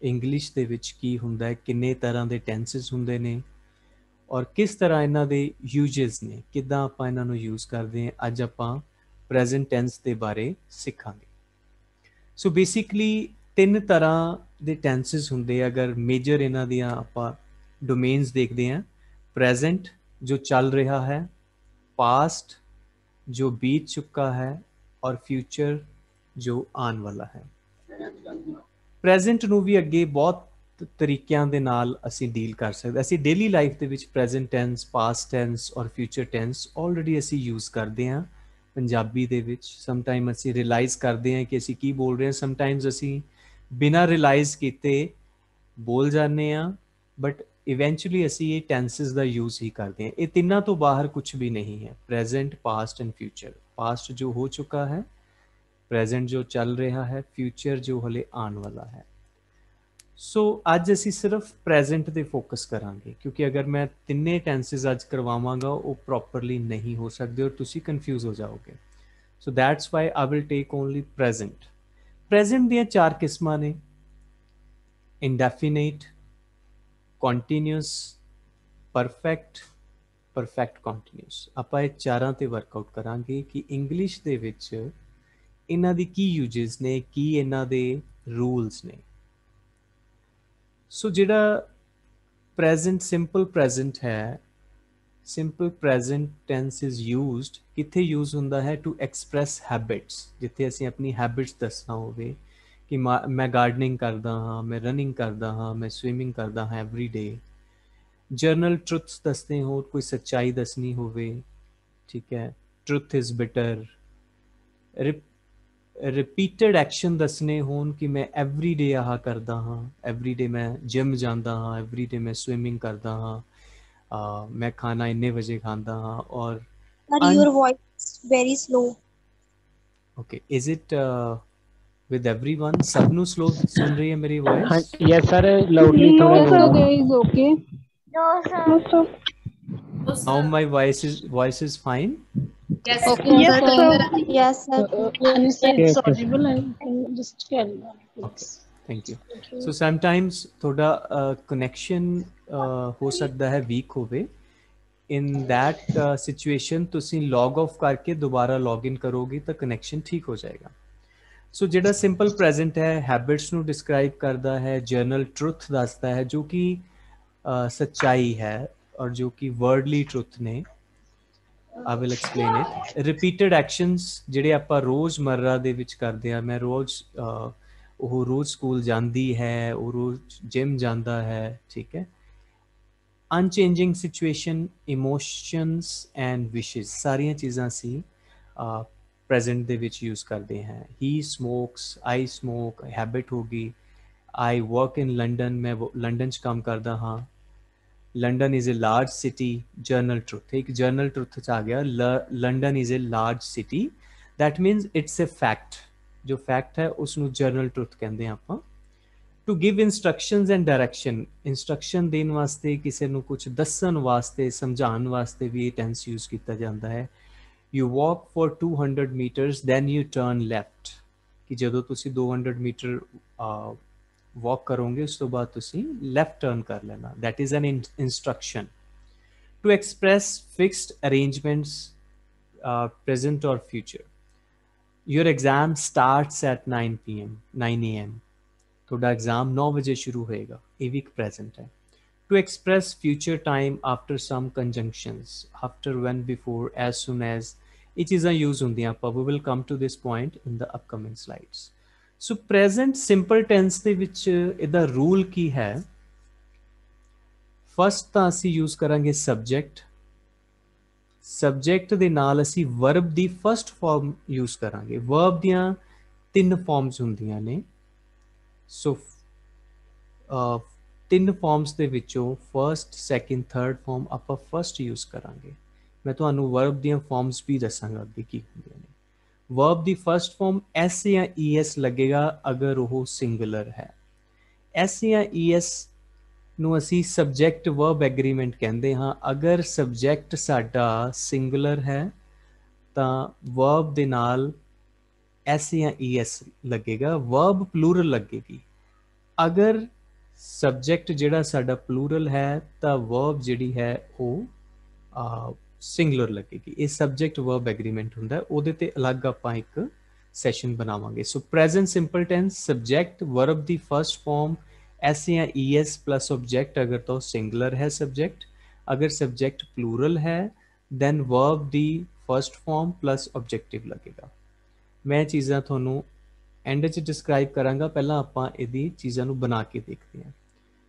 English ਦੇ ਵਿੱਚ ਕੀ ਹੁੰਦਾ ਹੈ, ਕਿੰਨੇ ਤਰ੍ਹਾਂ ਦੇ ਟੈਂਸਸ ਹੁੰਦੇ ਨੇ ਔਰ ਕਿਸ ਤਰ੍ਹਾਂ ਇਹਨਾਂ ਦੇ ਯੂਜਸ ਨੇ, ਕਿੱਦਾਂ ਆਪਾਂ ਇਹਨਾਂ ਨੂੰ ਯੂਜ਼ ਕਰਦੇ ਹਾਂ। ਅੱਜ ਆਪਾਂ ਪ੍ਰੈਜ਼ੈਂਟ ਟੈਂਸ ਦੇ ਬਾਰੇ ਸਿੱਖਾਂਗੇ। ਸੋ ਬੇਸਿਕਲੀ 3 ਤਰ੍ਹਾਂ ਦੇ ਟੈਂਸਸ ਹੁੰਦੇ ਆ। ਅਗਰ ਮੇਜਰ ਇਹਨਾਂ ਦੀਆਂ ਆਪਾਂ ਡੋਮੇਨਸ ਦੇਖਦੇ ਹਾਂ, ਪ੍ਰੈਜ਼ੈਂਟ ਜੋ ਚੱਲ ਰਿਹਾ ਹੈ, ਪਾਸਟ ਜੋ बीत चुका है और फ्यूचर जो आने वाला है। ਪ੍ਰੈਜ਼ੈਂਟ ਨੂੰ ਵੀ ਅੱਗੇ ਬਹੁਤ ਤਰੀਕਿਆਂ ਦੇ ਨਾਲ ਅਸੀਂ ਡੀਲ ਕਰ ਸਕਦੇ। ਅਸੀਂ ਡੇਲੀ ਲਾਈਫ ਦੇ ਵਿੱਚ ਪ੍ਰੈਜ਼ੈਂਟ ਟੈਂਸ, ਪਾਸਟ ਟੈਂਸ ਔਰ ਫਿਊਚਰ ਟੈਂਸ ਆਲਰੇਡੀ ਅਸੀਂ ਯੂਜ਼ ਕਰਦੇ ਹਾਂ ਪੰਜਾਬੀ ਦੇ ਵਿੱਚ। ਸਮਟਾਈਮ ਅਸੀਂ ਰਿਅਲਾਈਜ਼ ਕਰਦੇ ਹਾਂ ਕਿ ਅਸੀਂ ਕੀ ਬੋਲ ਰਹੇ ਹਾਂ, ਸਮਟਾਈਮਸ ਅਸੀਂ ਬਿਨਾਂ ਰਿਅਲਾਈਜ਼ ਕੀਤੇ ਬੋਲ ਜਾਂਦੇ ਹਾਂ, ਬਟ ਇਵੈਂਚੁਅਲੀ ਅਸੀਂ ਇਹ ਟੈਂਸਸ ਦਾ ਯੂਜ਼ ਹੀ ਕਰਦੇ ਹਾਂ। ਇਹ ਤਿੰਨਾਂ ਤੋਂ ਬਾਹਰ ਕੁਝ ਵੀ ਨਹੀਂ ਹੈ। Present, past and future. Past ਜੋ ਹੋ ਚੁੱਕਾ ਹੈ, ਪ੍ਰੈਜ਼ੈਂਟ ਜੋ ਚੱਲ ਰਿਹਾ ਹੈ, ਫਿਊਚਰ ਜੋ ਹਲੇ ਆਉਣ ਵਾਲਾ ਹੈ। ਸੋ ਅੱਜ ਅਸੀਂ ਸਿਰਫ ਪ੍ਰੈਜ਼ੈਂਟ ਤੇ ਫੋਕਸ ਕਰਾਂਗੇ, ਕਿਉਂਕਿ ਅਗਰ ਮੈਂ ਤਿੰਨੇ ਟੈਂਸਸ ਅੱਜ ਕਰਵਾਵਾਂਗਾ ਉਹ ਪ੍ਰੋਪਰਲੀ ਨਹੀਂ ਹੋ ਸਕਦੇ ਔਰ ਤੁਸੀਂ ਕਨਫਿਊਜ਼ ਹੋ ਜਾਓਗੇ। So that's why I will take only present. Present ਦੀਆਂ 4 ਕਿਸਮਾਂ ਨੇ, indefinite, continuous, perfect, perfect continuous. ਆਪਾਂ ਇਹ ਚਾਰਾਂ ਤੇ ਵਰਕਆਊਟ ਕਰਾਂਗੇ ਕਿ ਇੰਗਲਿਸ਼ ਦੇ ਵਿੱਚ ਇਹਨਾਂ ਦੀ ਕੀ ਯੂਜਸ ਨੇ, ਕੀ ਇਹਨਾਂ ਦੇ ਰੂਲਸ ਨੇ। ਸੋ ਜਿਹੜਾ ਪ੍ਰੈਜ਼ੈਂਟ, ਸਿੰਪਲ ਪ੍ਰੈਜ਼ੈਂਟ ਹੈ, simple present tense is used, ਕਿੱਥੇ ਯੂਜ਼ ਹੁੰਦਾ ਹੈ? To express habits. ਜਿੱਥੇ ਅਸੀਂ ਆਪਣੀ ਹੈਬਿਟਸ ਦੱਸਣਾ ਹੋਵੇ ਕਿ ਮੈਂ ਗਾਰਡਨਿੰਗ ਕਰਦਾ ਹਾਂ, ਮੈਂ ਰਨਿੰਗ ਕਰਦਾ ਹਾਂ, ਮੈਂ ਸਵਿਮਿੰਗ ਕਰਦਾ ਹਾਂ ਐਵਰੀ ਡੇ। ਜਰਨਲ ਟਰੁਥਸ ਦੱਸਦੇ ਹੋ, ਕੋਈ ਸੱਚਾਈ ਦੱਸਣੀ ਹੋਵੇ, ਠੀਕ ਹੈ, truth is bitter. Repeated action ਦੱਸਣੇ ਹੋਣ ਕਿ ਮੈਂ ਐਵਰੀ ਡੇ ਆਹ ਕਰਦਾ ਹਾਂ, ਐਵਰੀ ਡੇ ਮੈਂ ਜਿਮ ਜਾਂਦਾ ਹਾਂ, ਐਵਰੀ ਡੇ ਮੈਂ ਸਵਿਮਿੰਗ ਕਰਦਾ ਹਾਂ, ਮੈਂ ਖਾਣਾ ਇੰਨੇ ਵਜੇ ਖਾਂਦਾ ਹਾਂ। ਔਰ Sir, your voice is very slow. Okay, is it with everyone? सब ਨੂੰ स्लो सुन रही है मेरी voice? Yes sir, loudly No, थोड़ा sir, बोलो। there is okay. No, sir. Now my voice is fine? Okay, Yes, sir. sir. Yes, sir. When it's okay. audible, I can just carry on. Okay, thank you. So sometimes थोड़ा connection हो सकता है weak होवे। In that situation ਤੁਸੀਂ log off करके दोबारा log in करोगे तो connection ठीक हो जाएगा। सो ਜਿਹੜਾ ਸਿੰਪਲ ਪ੍ਰੈਜ਼ੈਂਟ ਹੈ, ਹੈਬਿਟਸ ਨੂੰ ਡਿਸਕ੍ਰਾਈਬ ਕਰਦਾ ਹੈ, ਜਰਨਲ ਟਰੁਥ ਦੱਸਦਾ ਹੈ ਜੋ ਕਿ ਸੱਚਾਈ ਹੈ ਔਰ ਜੋ ਕਿ ਵਰਡਲੀ ਟਰੁਥ ਨੇ। I will explain it. Repeated actions ਜਿਹੜੇ ਆਪਾਂ ਰੋਜ਼ਮਰਰਾ ਦੇ ਵਿੱਚ ਕਰਦੇ ਹਾਂ, ਮੈਂ ਰੋਜ਼ ਉਹ ਰੋਜ਼ ਸਕੂਲ ਜਾਂਦੀ ਹੈ, ਉਹ ਰੋਜ਼ ਜਿਮ ਜਾਂਦਾ ਹੈ, ਠੀਕ ਹੈ। ਅਨਚੇਂਜਿੰਗ ਸਿਚੁਏਸ਼ਨ, ਇਮੋਸ਼ਨਸ ਐਂਡ ਵਿਸ਼ੇਸ, ਸਾਰੀਆਂ ਚੀਜ਼ਾਂ ਸੀ ਪ੍ਰੈਜ਼ੈਂਟ ਦੇ ਵਿੱਚ ਯੂਜ਼ ਕਰਦੇ ਹਾਂ। ਹੀ ਸਮੋਕਸ, ਆਈ ਸਮੋਕ, ਹੈਬਿਟ ਹੋ ਗਈ। ਆਈ ਵਰਕ ਇਨ ਲੰਡਨ, ਮੈਂ ਲੰਡਨ 'ਚ ਕੰਮ ਕਰਦਾ ਹਾਂ। London is a large city, general truth. ਇੱਕ ਜਰਨਲ ਟਰੁਥ 'ਚ ਆ ਗਿਆ, London is a large city, that means it's a fact. ਜੋ ਫੈਕਟ ਹੈ ਉਸਨੂੰ ਜਰਨਲ ਟਰੁਥ ਕਹਿੰਦੇ ਹਾਂ ਆਪਾਂ। To give instructions and direction, instruction ਦੇਣ ਵਾਸਤੇ, ਕਿਸੇ ਨੂੰ ਕੁਝ ਦੱਸਣ ਵਾਸਤੇ, ਸਮਝਾਉਣ ਵਾਸਤੇ ਵੀ ਇਹ ਟੈਂਸ ਯੂਜ਼ ਕੀਤਾ ਜਾਂਦਾ ਹੈ। You walk for 200 meters, then you turn left, ਕਿ ਜਦੋਂ ਤੁਸੀਂ 200 ਮੀਟਰ walk ਕਰੋਗੇ ਉਸ ਤੋਂ ਬਾਅਦ ਤੁਸੀਂ left turn ਕਰ ਲੈਣਾ। That is an instruction. To express fixed arrangements, present or future. Your exam starts at 9 PM, 9 AM. ਤੁਹਾਡਾ ਐਗਜ਼ਾਮ 9 ਵਜੇ ਸ਼ੁਰੂ ਹੋਏਗਾ, ਇਹ ਵੀ ਇੱਕ present ਹੈ। To express future time after some conjunctions, after, when, before, as soon as, ਇਹ ਚੀਜ਼ਾਂ use ਹੁੰਦੀਆਂ ਆਪਾਂ। we will come to this point in the upcoming slides. So present simple tense ਦੇ ਵਿੱਚ ਇਹਦਾ ਰੂਲ ਕੀ ਹੈ? ਫਸਟ ਤਾਂ ਅਸੀਂ use ਕਰਾਂਗੇ subject। subject ਦੇ ਨਾਲ ਅਸੀਂ verb ਦੀ first form use ਕਰਾਂਗੇ। verb ਦੀਆਂ 3 forms ਹੁੰਦੀਆਂ ਨੇ। so 3 ਫਾਰਮਸ ਦੇ ਵਿੱਚੋਂ ਫਸਟ, ਸੈਕਿੰਡ, ਥਰਡ ਫਾਰਮ ਆਪਾਂ ਫਸਟ ਯੂਜ਼ ਕਰਾਂਗੇ। ਮੈਂ ਤੁਹਾਨੂੰ ਵਰਬ ਦੀਆਂ ਫਾਰਮਸ ਵੀ ਦੱਸਾਂਗਾ ਅੱਗੇ ਕੀ ਹੁੰਦੀਆਂ ਨੇ। ਵਰਬ ਦੀ ਫਸਟ ਫਾਰਮ ਐਸ ਜਾਂ ਈ ਐਸ ਲੱਗੇਗਾ ਅਗਰ ਉਹ ਸਿੰਗੂਲਰ ਹੈ। ਐਸ ਜਾਂ ਈ ਐਸ ਨੂੰ ਅਸੀਂ ਸਬਜੈਕਟ ਵਰਬ ਐਗਰੀਮੈਂਟ ਕਹਿੰਦੇ ਹਾਂ। ਅਗਰ ਸਬਜੈਕਟ ਸਾਡਾ ਸਿੰਗੂਲਰ ਹੈ ਤਾਂ ਵਰਬ ਦੇ ਨਾਲ ਐਸ ਜਾਂ ਈ ਐਸ ਲੱਗੇਗਾ, ਵਰਬ ਪਲੂਰਲ ਲੱਗੇਗੀ। ਅਗਰ ਸਬਜੈਕਟ ਜਿਹੜਾ ਸਾਡਾ ਪਲੂਰਲ ਹੈ ਤਾਂ ਵਰਬ ਜਿਹੜੀ ਹੈ ਉਹ ਸਿੰਗੂਲਰ ਲੱਗੇਗੀ। ਇਹ ਸਬਜੈਕਟ ਵਰਬ ਐਗਰੀਮੈਂਟ ਹੁੰਦਾ, ਉਹਦੇ ਤੇ ਅਲੱਗ ਆਪਾਂ ਇੱਕ ਸੈਸ਼ਨ ਬਣਾਵਾਂਗੇ। So present simple tense subject verb ਦੀ ਫਰਸਟ ਫॉर्म एस या ई एस प्लस ऑब्जेक्ट अगर तो सिंगुलर है सब्जेक्ट, अगर सब्जेक्ट प्लूरल है दैन वर्ब दी फर्स्ट फॉर्म प्लस ऑब्जेक्टिव लगेगा। मैं चीज़ां ਤੁਹਾਨੂੰ एंड च डिस्क्राइब करांगा, पहला ਆਪਾਂ ਇਹਦੀ चीज़ां ਨੂੰ बना के देखते हैं।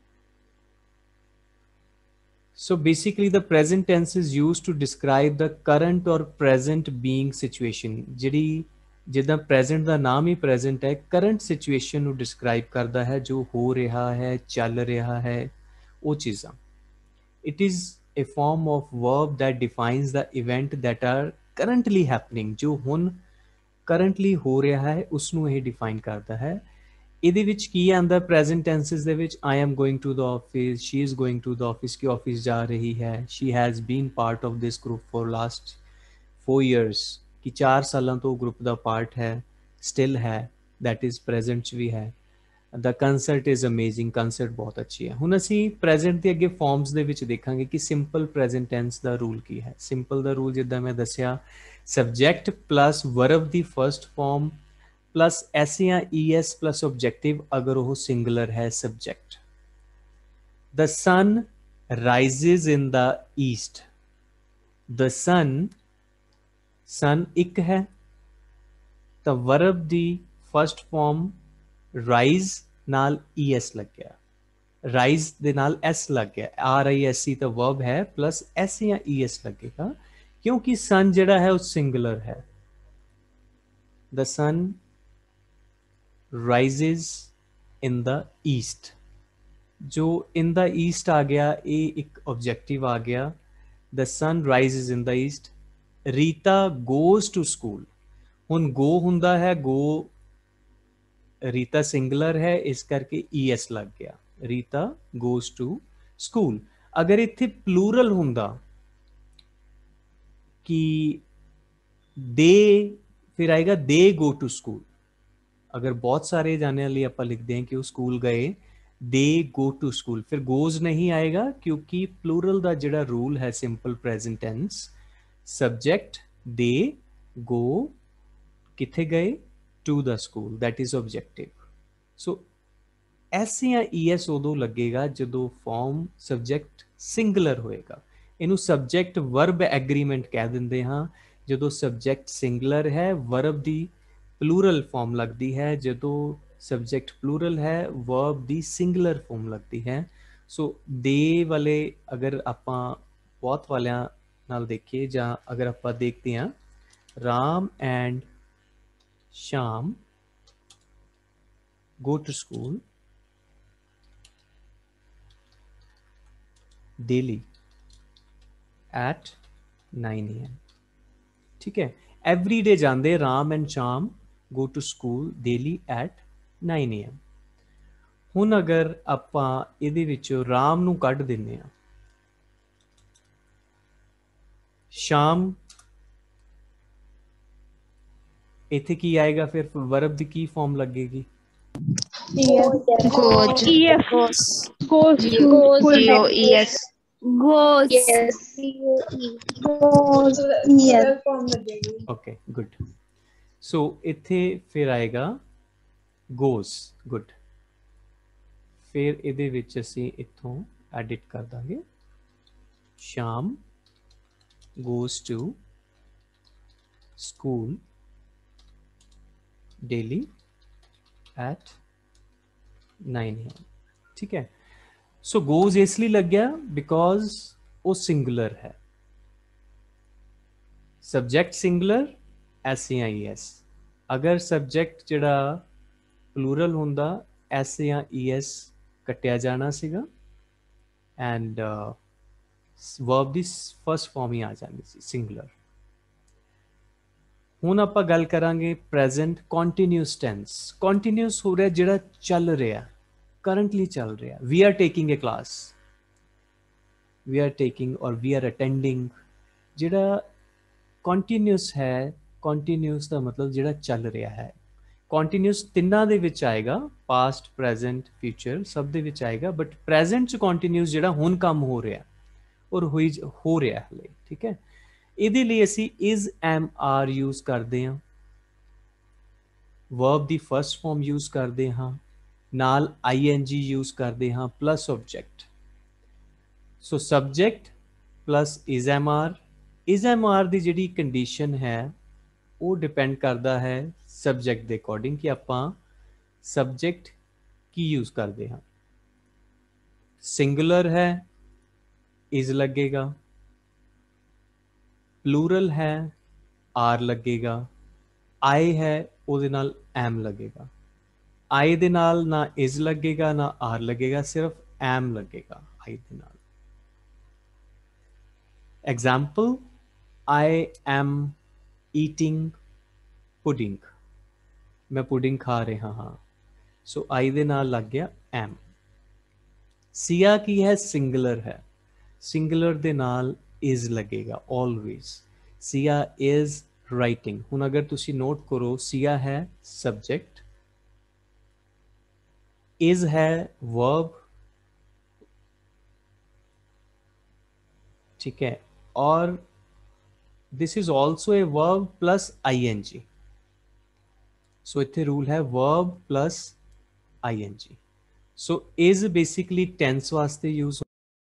So basically the present tense is used to describe the current or present being situation। ਜਿਹੜੀ ਜਿੱਦਾਂ ਪ੍ਰੈਜ਼ੈਂਟ ਦਾ ਨਾਮ ਹੀ ਪ੍ਰੈਜ਼ੈਂਟ ਹੈ, ਕਰੰਟ ਸਿਚੁਏਸ਼ਨ ਨੂੰ ਡਿਸਕਰਾਈਬ ਕਰਦਾ ਹੈ, ਜੋ ਹੋ ਰਿਹਾ ਹੈ, ਚੱਲ ਰਿਹਾ ਹੈ, ਉਹ ਚੀਜ਼ਾਂ। It is a form of verb that defines the event that are currently happening। ਜੋ ਹੁਣ ਕਰੰਟਲੀ ਹੋ ਰਿਹਾ ਹੈ ਉਸ ਨੂੰ ਇਹ ਡਿਫਾਈਨ ਕਰਦਾ ਹੈ। ਇਹਦੇ ਵਿੱਚ ਕੀ ਆਉਂਦਾ ਪ੍ਰੈਜ਼ੈਂਟ ਟੈਂਸਸ ਦੇ ਵਿੱਚ, I am going to the office, she is going to the office, ਕਿ ਆਫਿਸ ਜਾ ਰਹੀ ਹੈ, she has been part of this group for last 4 years, कि 4 ਸਾਲਾਂ ਤੋਂ ਗਰੁੱਪ ਦਾ ਪਾਰਟ ਹੈ, ਸਟਿਲ ਹੈ, that is present 'ਚ ਵੀ ਹੈ। the concert is amazing, concert ਬਹੁਤ ਅੱਛੀ ਹੈ। ਹੁਣ ਅਸੀਂ present ਦੇ ਅੱਗੇ forms ਦੇ ਵਿੱਚ ਦੇਖਾਂਗੇ ਕਿ simple present tense ਦਾ ਰੂਲ ਕੀ ਹੈ। simple ਦਾ ਰੂਲ ਜਿੱਦਾਂ ਮੈਂ ਦੱਸਿਆ, subject plus verb ਦੀ first form plus s ਜਾਂ es plus objective ਅਗਰ ਉਹ singular ਹੈ subject। the sun rises in the east, the sun ਇੱਕ ਹੈ ਤਾਂ verb ਦੀ first form rise ਨਾਲ es ਲੱਗ ਗਿਆ, rise ਦੇ ਨਾਲ s ਲੱਗ ਗਿਆ, RISE ਤਾਂ verb ਹੈ plus s ਜਾਂ es ਲੱਗੇਗਾ ਕਿਉਂਕਿ sun ਜਿਹੜਾ ਹੈ ਉਹ singular ਹੈ। the sun rises in the east, ਜੋ in the east ਆ ਗਿਆ ਇਹ ਇੱਕ objective ਆ ਗਿਆ। the sun rises in the east। Rita goes to school, ਹੁਣ go ਹੁੰਦਾ ਹੈ, go ਰੀਤਾ ਸਿੰਗੂਲਰ ਹੈ ਇਸ ਕਰਕੇ es ਲੱਗ ਗਿਆ, ਰੀਤਾ goes to school। ਅਗਰ ਇੱਥੇ ਪਲੂਰਲ ਹੁੰਦਾ ਕਿ they, ਫਿਰ ਆਏਗਾ they go to school। ਅਗਰ ਬਹੁਤ ਸਾਰੇ ਜਾਣਿਆਂ ਲਈ ਆਪਾਂ ਲਿਖਦੇ हैं कि ਉਹ ਸਕੂਲ ਗਏ, they go to school, ਫਿਰ goes ਨਹੀਂ ਆਏਗਾ ਕਿਉਂਕਿ ਪਲੂਰਲ ਦਾ ਜਿਹੜਾ ਰੂਲ ਹੈ simple present tense, subject they go ਕਿੱਥੇ ਗਏ, to the school, that is objective। so s ਜਾਂ es ਉਦੋਂ ਲੱਗੇਗਾ ਜਦੋਂ ਫਾਰਮ ਸਬਜੈਕਟ ਸਿੰਗੂਲਰ ਹੋਏਗਾ। ਇਹਨੂੰ ਸਬਜੈਕਟ ਵਰਬ ਐਗਰੀਮੈਂਟ ਕਹਿ ਦਿੰਦੇ ਹਾਂ। ਜਦੋਂ ਸਬਜੈਕਟ ਸਿੰਗੂਲਰ ਹੈ ਵਰਬ ਦੀ ਪਲੂਰਲ ਫਾਰਮ ਲੱਗਦੀ ਹੈ, ਜਦੋਂ ਸਬਜੈਕਟ ਪਲੂਰਲ ਹੈ ਵਰਬ ਦੀ ਸਿੰਗੂਲਰ ਫਾਰਮ ਲੱਗਦੀ ਹੈ। ਸੋ ਦੇ ਵਾਲੇ ਅਗਰ ਆਪਾਂ ਬਹੁਤ ਵਾਲਿਆਂ ਨਾਲ ਦੇਖੀਏ ਜਾਂ ਅਗਰ ਆਪਾਂ ਦੇਖਦੇ ਹਾਂ, Ram and Shyam go to school daily at 9 AM। ठीक है, every day ਜਾਂਦੇ Ram and Shyam go to school daily at 9 AM। ਹੁਣ ਅਗਰ ਆਪਾਂ ਇਹਦੇ ਵਿੱਚੋਂ ਰਾਮ ਨੂੰ ਕੱਢ ਦਿੰਨੇ ਆ, ਸ਼ਾਮ ਇੱਥੇ ਕੀ ਆਏਗਾ, ਫਿਰ ਵਰਬ ਦੀ ਕੀ ਫਾਰਮ ਲੱਗੇਗੀ, Goes. EF goes to Goes. Goes. Yes. Goes. Yes. okay good। so ਇੱਥੇ ਫਿਰ ਆਏਗਾ goes, good। ਫਿਰ ਇਹਦੇ ਵਿੱਚ ਅਸੀਂ ਇੱਥੋਂ ਐਡਿਟ ਕਰ ਦਾਂਗੇ, ਸ਼ਾਮ goes to school daily at 9 AM। ठीक है, सो goes इसलिए लग गया बिकॉज वो सिंगुलर है, सब्जेक्ट सिंगुलर एस या ES। अगर सब्जेक्ट जड़ा प्लूरल होंदा एस या ES कटिया जाना सीगा एंड वर्ब दी फर्स्ट फॉर्म ही आ जानी सी सिंगुलर। ਹੁਣ ਆਪਾਂ ਗੱਲ ਕਰਾਂਗੇ ਪ੍ਰੈਜ਼ੈਂਟ ਕੰਟੀਨਿਊਸ ਟੈਂਸ। ਕੰਟੀਨਿਊਸ ਹੋ ਰਿਹਾ ਜਿਹੜਾ ਚੱਲ ਰਿਹਾ, ਕਰੰਟਲੀ ਚੱਲ ਰਿਹਾ। We are taking a class, we are taking or we are attending, ਜਿਹੜਾ ਕੰਟੀਨਿਊਸ ਹੈ, ਕੰਟੀਨਿਊਸ ਦਾ ਮਤਲਬ ਜਿਹੜਾ ਚੱਲ ਰਿਹਾ ਹੈ। ਕੰਟੀਨਿਊਸ ਤਿੰਨਾਂ ਦੇ ਵਿੱਚ ਆਏਗਾ, ਪਾਸਟ ਪ੍ਰੈਜ਼ੈਂਟ ਫਿਊਚਰ ਸਭ ਦੇ ਵਿੱਚ ਆਏਗਾ, ਬਟ ਪ੍ਰੈਜ਼ੈਂਟ 'ਚ ਕੰਟੀਨਿਊਸ ਜਿਹੜਾ ਹੁਣ ਕੰਮ ਹੋ ਰਿਹਾ ਔਰ ਹੋ ਰਿਹਾ ਹਲੇ, ਠੀਕ ਹੈ। ਇਹਦੇ ਲਈ ਅਸੀਂ is am are ਯੂਜ਼ ਕਰਦੇ ਹਾਂ, ਵਰਬ ਦੀ ਫਸਟ ਫਾਰਮ ਯੂਜ਼ ਕਰਦੇ ਹਾਂ, ਨਾਲ ing ਯੂਜ਼ ਕਰਦੇ ਹਾਂ plus object. So subject plus is am are ਦੀ ਜਿਹੜੀ ਕੰਡੀਸ਼ਨ ਹੈ ਉਹ ਡਿਪੈਂਡ ਕਰਦਾ ਹੈ ਸਬਜੈਕਟ ਦੇ ਅਕੋਰਡਿੰਗ ਕਿ ਆਪਾਂ ਸਬਜੈਕਟ ਕੀ ਯੂਜ਼ ਕਰਦੇ ਹਾਂ। ਸਿੰਗੂਲਰ ਹੈ is ਲੱਗੇਗਾ, ਪਲੂਰਲ ਹੈ ਆਰ ਲੱਗੇਗਾ, I ਹੈ ਉਹਦੇ ਨਾਲ am ਲੱਗੇਗਾ। I ਦੇ ਨਾਲ ਨਾ is ਲੱਗੇਗਾ ਨਾ r ਲੱਗੇਗਾ, ਸਿਰਫ am ਲੱਗੇਗਾ I ਦੇ ਨਾਲ। Example, I am eating pudding, ਮੈਂ ਪੁਡਿੰਗ ਖਾ ਰਿਹਾ ਹਾਂ, ਸੋ I ਦੇ ਨਾਲ ਲੱਗ ਗਿਆ am। ਸੀਆ ਕੀ ਹੈ, ਸਿੰਗੂਲਰ ਹੈ, ਸਿੰਗੂਲਰ ਦੇ ਨਾਲ is ਲੱਗੇਗਾ always। ਸੀਆ is writing, ਹੁਣ ਅਗਰ ਤੁਸੀਂ ਨੋਟ ਕਰੋ ਸੀਆ ਹੈ ਸਬਜੈਕਟ, is है verb, ठीक है, और this is also a verb plus ing, so इत्थे rule है verb plus ing। so is basically tense वास्ते use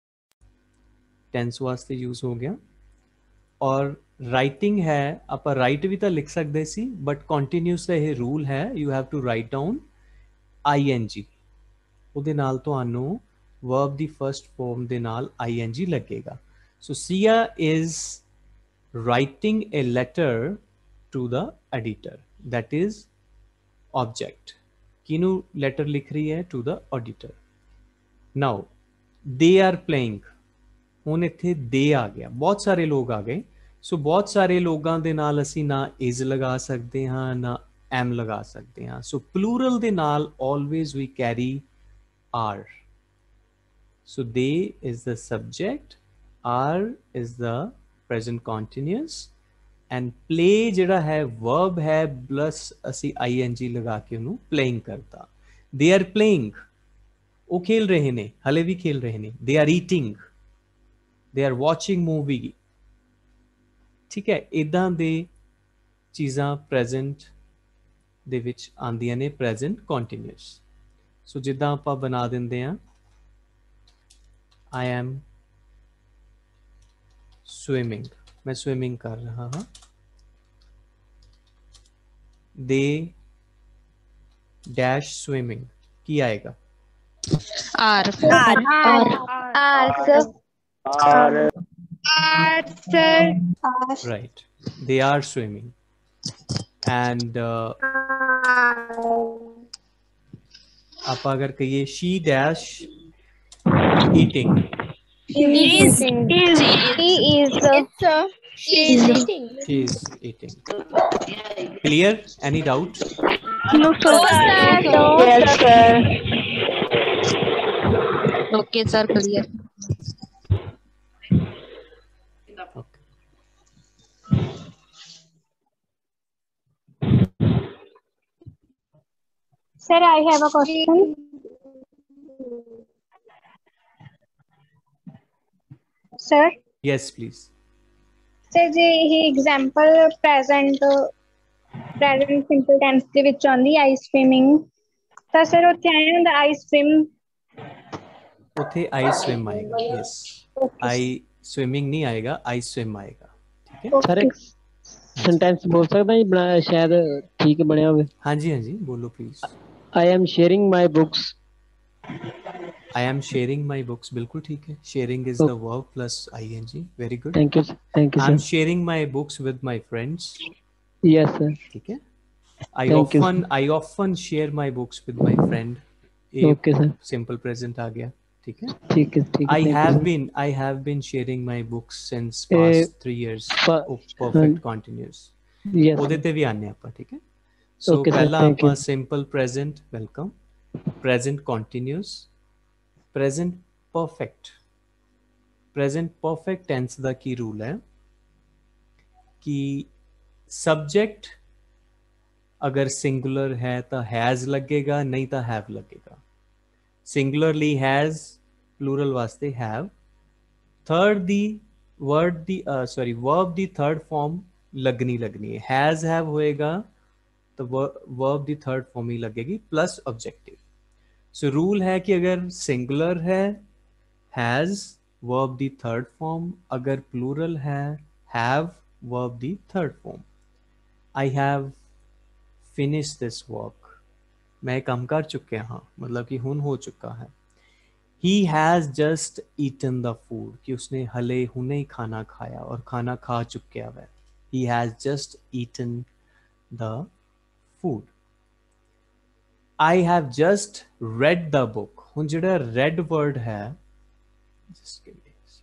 हो गया, और writing है ਆਪਾਂ write भी ਤਾਂ ਲਿਖ ਸਕਦੇ ਸੀ, but continuous ਦਾ ਇਹ rule है you have to write down ing, ਉਹਦੇ ਨਾਲ ਤੁਹਾਨੂੰ verb ਦੀ first form ਦੇ ਨਾਲ ing ਲੱਗੇਗਾ। so Sia is writing a letter to the editor, that is object। ਕਿਹਨੂੰ letter ਲਿਖ ਰਹੀ ਹੈ, to the auditor। now they are playing, ਹੁਣ ਇੱਥੇ they ਆ ਗਿਆ, ਬਹੁਤ ਸਾਰੇ ਲੋਕ ਆ ਗਏ, ਸੋ ਬਹੁਤ ਸਾਰੇ ਲੋਕਾਂ ਦੇ ਨਾਲ ਅਸੀਂ ਨਾ is ਲਗਾ ਸਕਦੇ ਹਾਂ ਨਾ am ਲਗਾ ਸਕਦੇ ਹਾਂ, ਸੋ plural ਦੇ ਨਾਲ always we carry are। so they is the subject, are is the present continuous, and play ਜਿਹੜਾ ਹੈ verb ਹੈ plus ਅਸੀਂ ing ਲਗਾ ਕੇ ਉਹਨੂੰ playing ਕਰਤਾ। they are playing, ਉਹ ਖੇਲ ਰਹੇ ਨੇ, ਹਲੇ ਵੀ ਖੇਲ ਰਹੇ ਨੇ। they are eating, they are watching movie, ਠੀਕ ਹੈ। ਇਦਾਂ ਦੇ ਚੀਜ਼ਾਂ present ਦੇ ਵਿੱਚ ਆਉਂਦੀਆਂ ਨੇ, present continuous। ਸੋ ਜਿੱਦਾਂ ਆਪਾਂ ਬਣਾ ਦਿੰਦੇ ਹਾਂ I am swimming, मैं swimming कर रहा हाँ। they dash swimming, की आएगा R. right, they are swimming, and आप अगर कहिए she dash eating, She is eating। clear, any doubt? No, sir. yes, sir. Okay, sir, clear. okay। Sir, I have a question. Sir, yes please। sir ਜੀ ਇਹ example present simple tense ਦੇ ਵਿੱਚ ਆਉਂਦੀ I swimming, ਤਾਂ sir ਉੱਥੇ ਆਇਆ ਹੁੰਦਾ I swim, ਉੱਥੇ I swim ਆਏਗਾ, yes। I swimming ਨਹੀਂ ਆਏਗਾ, I swim ਆਏਗਾ, ਠੀਕ ਹੈ। ਸਰ ਇੱਕ ਸੈਂਟੈਂਸ ਬੋਲ ਸਕਦਾ ਜੀ, ਬਣਾ ਸ਼ਾਇਦ ਠੀਕ ਬਣਿਆ ਹੋਵੇ। ਹਾਂਜੀ ਹਾਂਜੀ ਬੋਲੋ please. I am sharing my books। I am sharing my books, बिल्कुल ठीक है। sharing is the verb plus ing, very good। Thank you, sir. I'm sharing my books with my friends, Yes, sir. ठीक है। Thank you, I often share my books with my friend, Okay, sir. simple present आ गया, ठीक है। ठीक है, ठीक है। I have been sharing my books since past 3 years, perfect continuous, Yes, ਉਹਦੇ sir. ਤੇ ਵੀ ਆਨੇ ਆਪਾਂ, ਠੀਕ ਹੈ। so Okay, sir, ਪਹਿਲਾਂ thank ਆਪਾਂ you. simple present welcome, present continuous, present perfect। present perfect tense ਦਾ ਕੀ ਰੂਲ ਹੈ ਕਿ subject अगर सिंगुलर है तो हैज़ लगेगा, नहीं तो हैव लगेगा। सिंगुलरली हैज़, प्लूरल वास्ते हैव। थर्ड दी वर्ड दी वर्ब दी थर्ड फॉर्म लगनी है। हैज़ हैव होएगा तो वर्ब दी थर्ड फॉर्म ही लगेगी प्लस ऑब्जेक्टिव। सो रूल है कि अगर सिंगुलर है हैज़ वर्ब दी थर्ड फॉर्म, अगर प्लूरल है हैव वर्ब दी third form. I have finish this work, मैं काम कर चुके हाँ, मतलब कि हुन हो चुका है। He has just eaten the food, कि उसने हले हुने ही खाना खाया और खाना खा चुका है। He has just eaten the food. I have just read the book. हुन जिहड़ा read word है, just give me a second.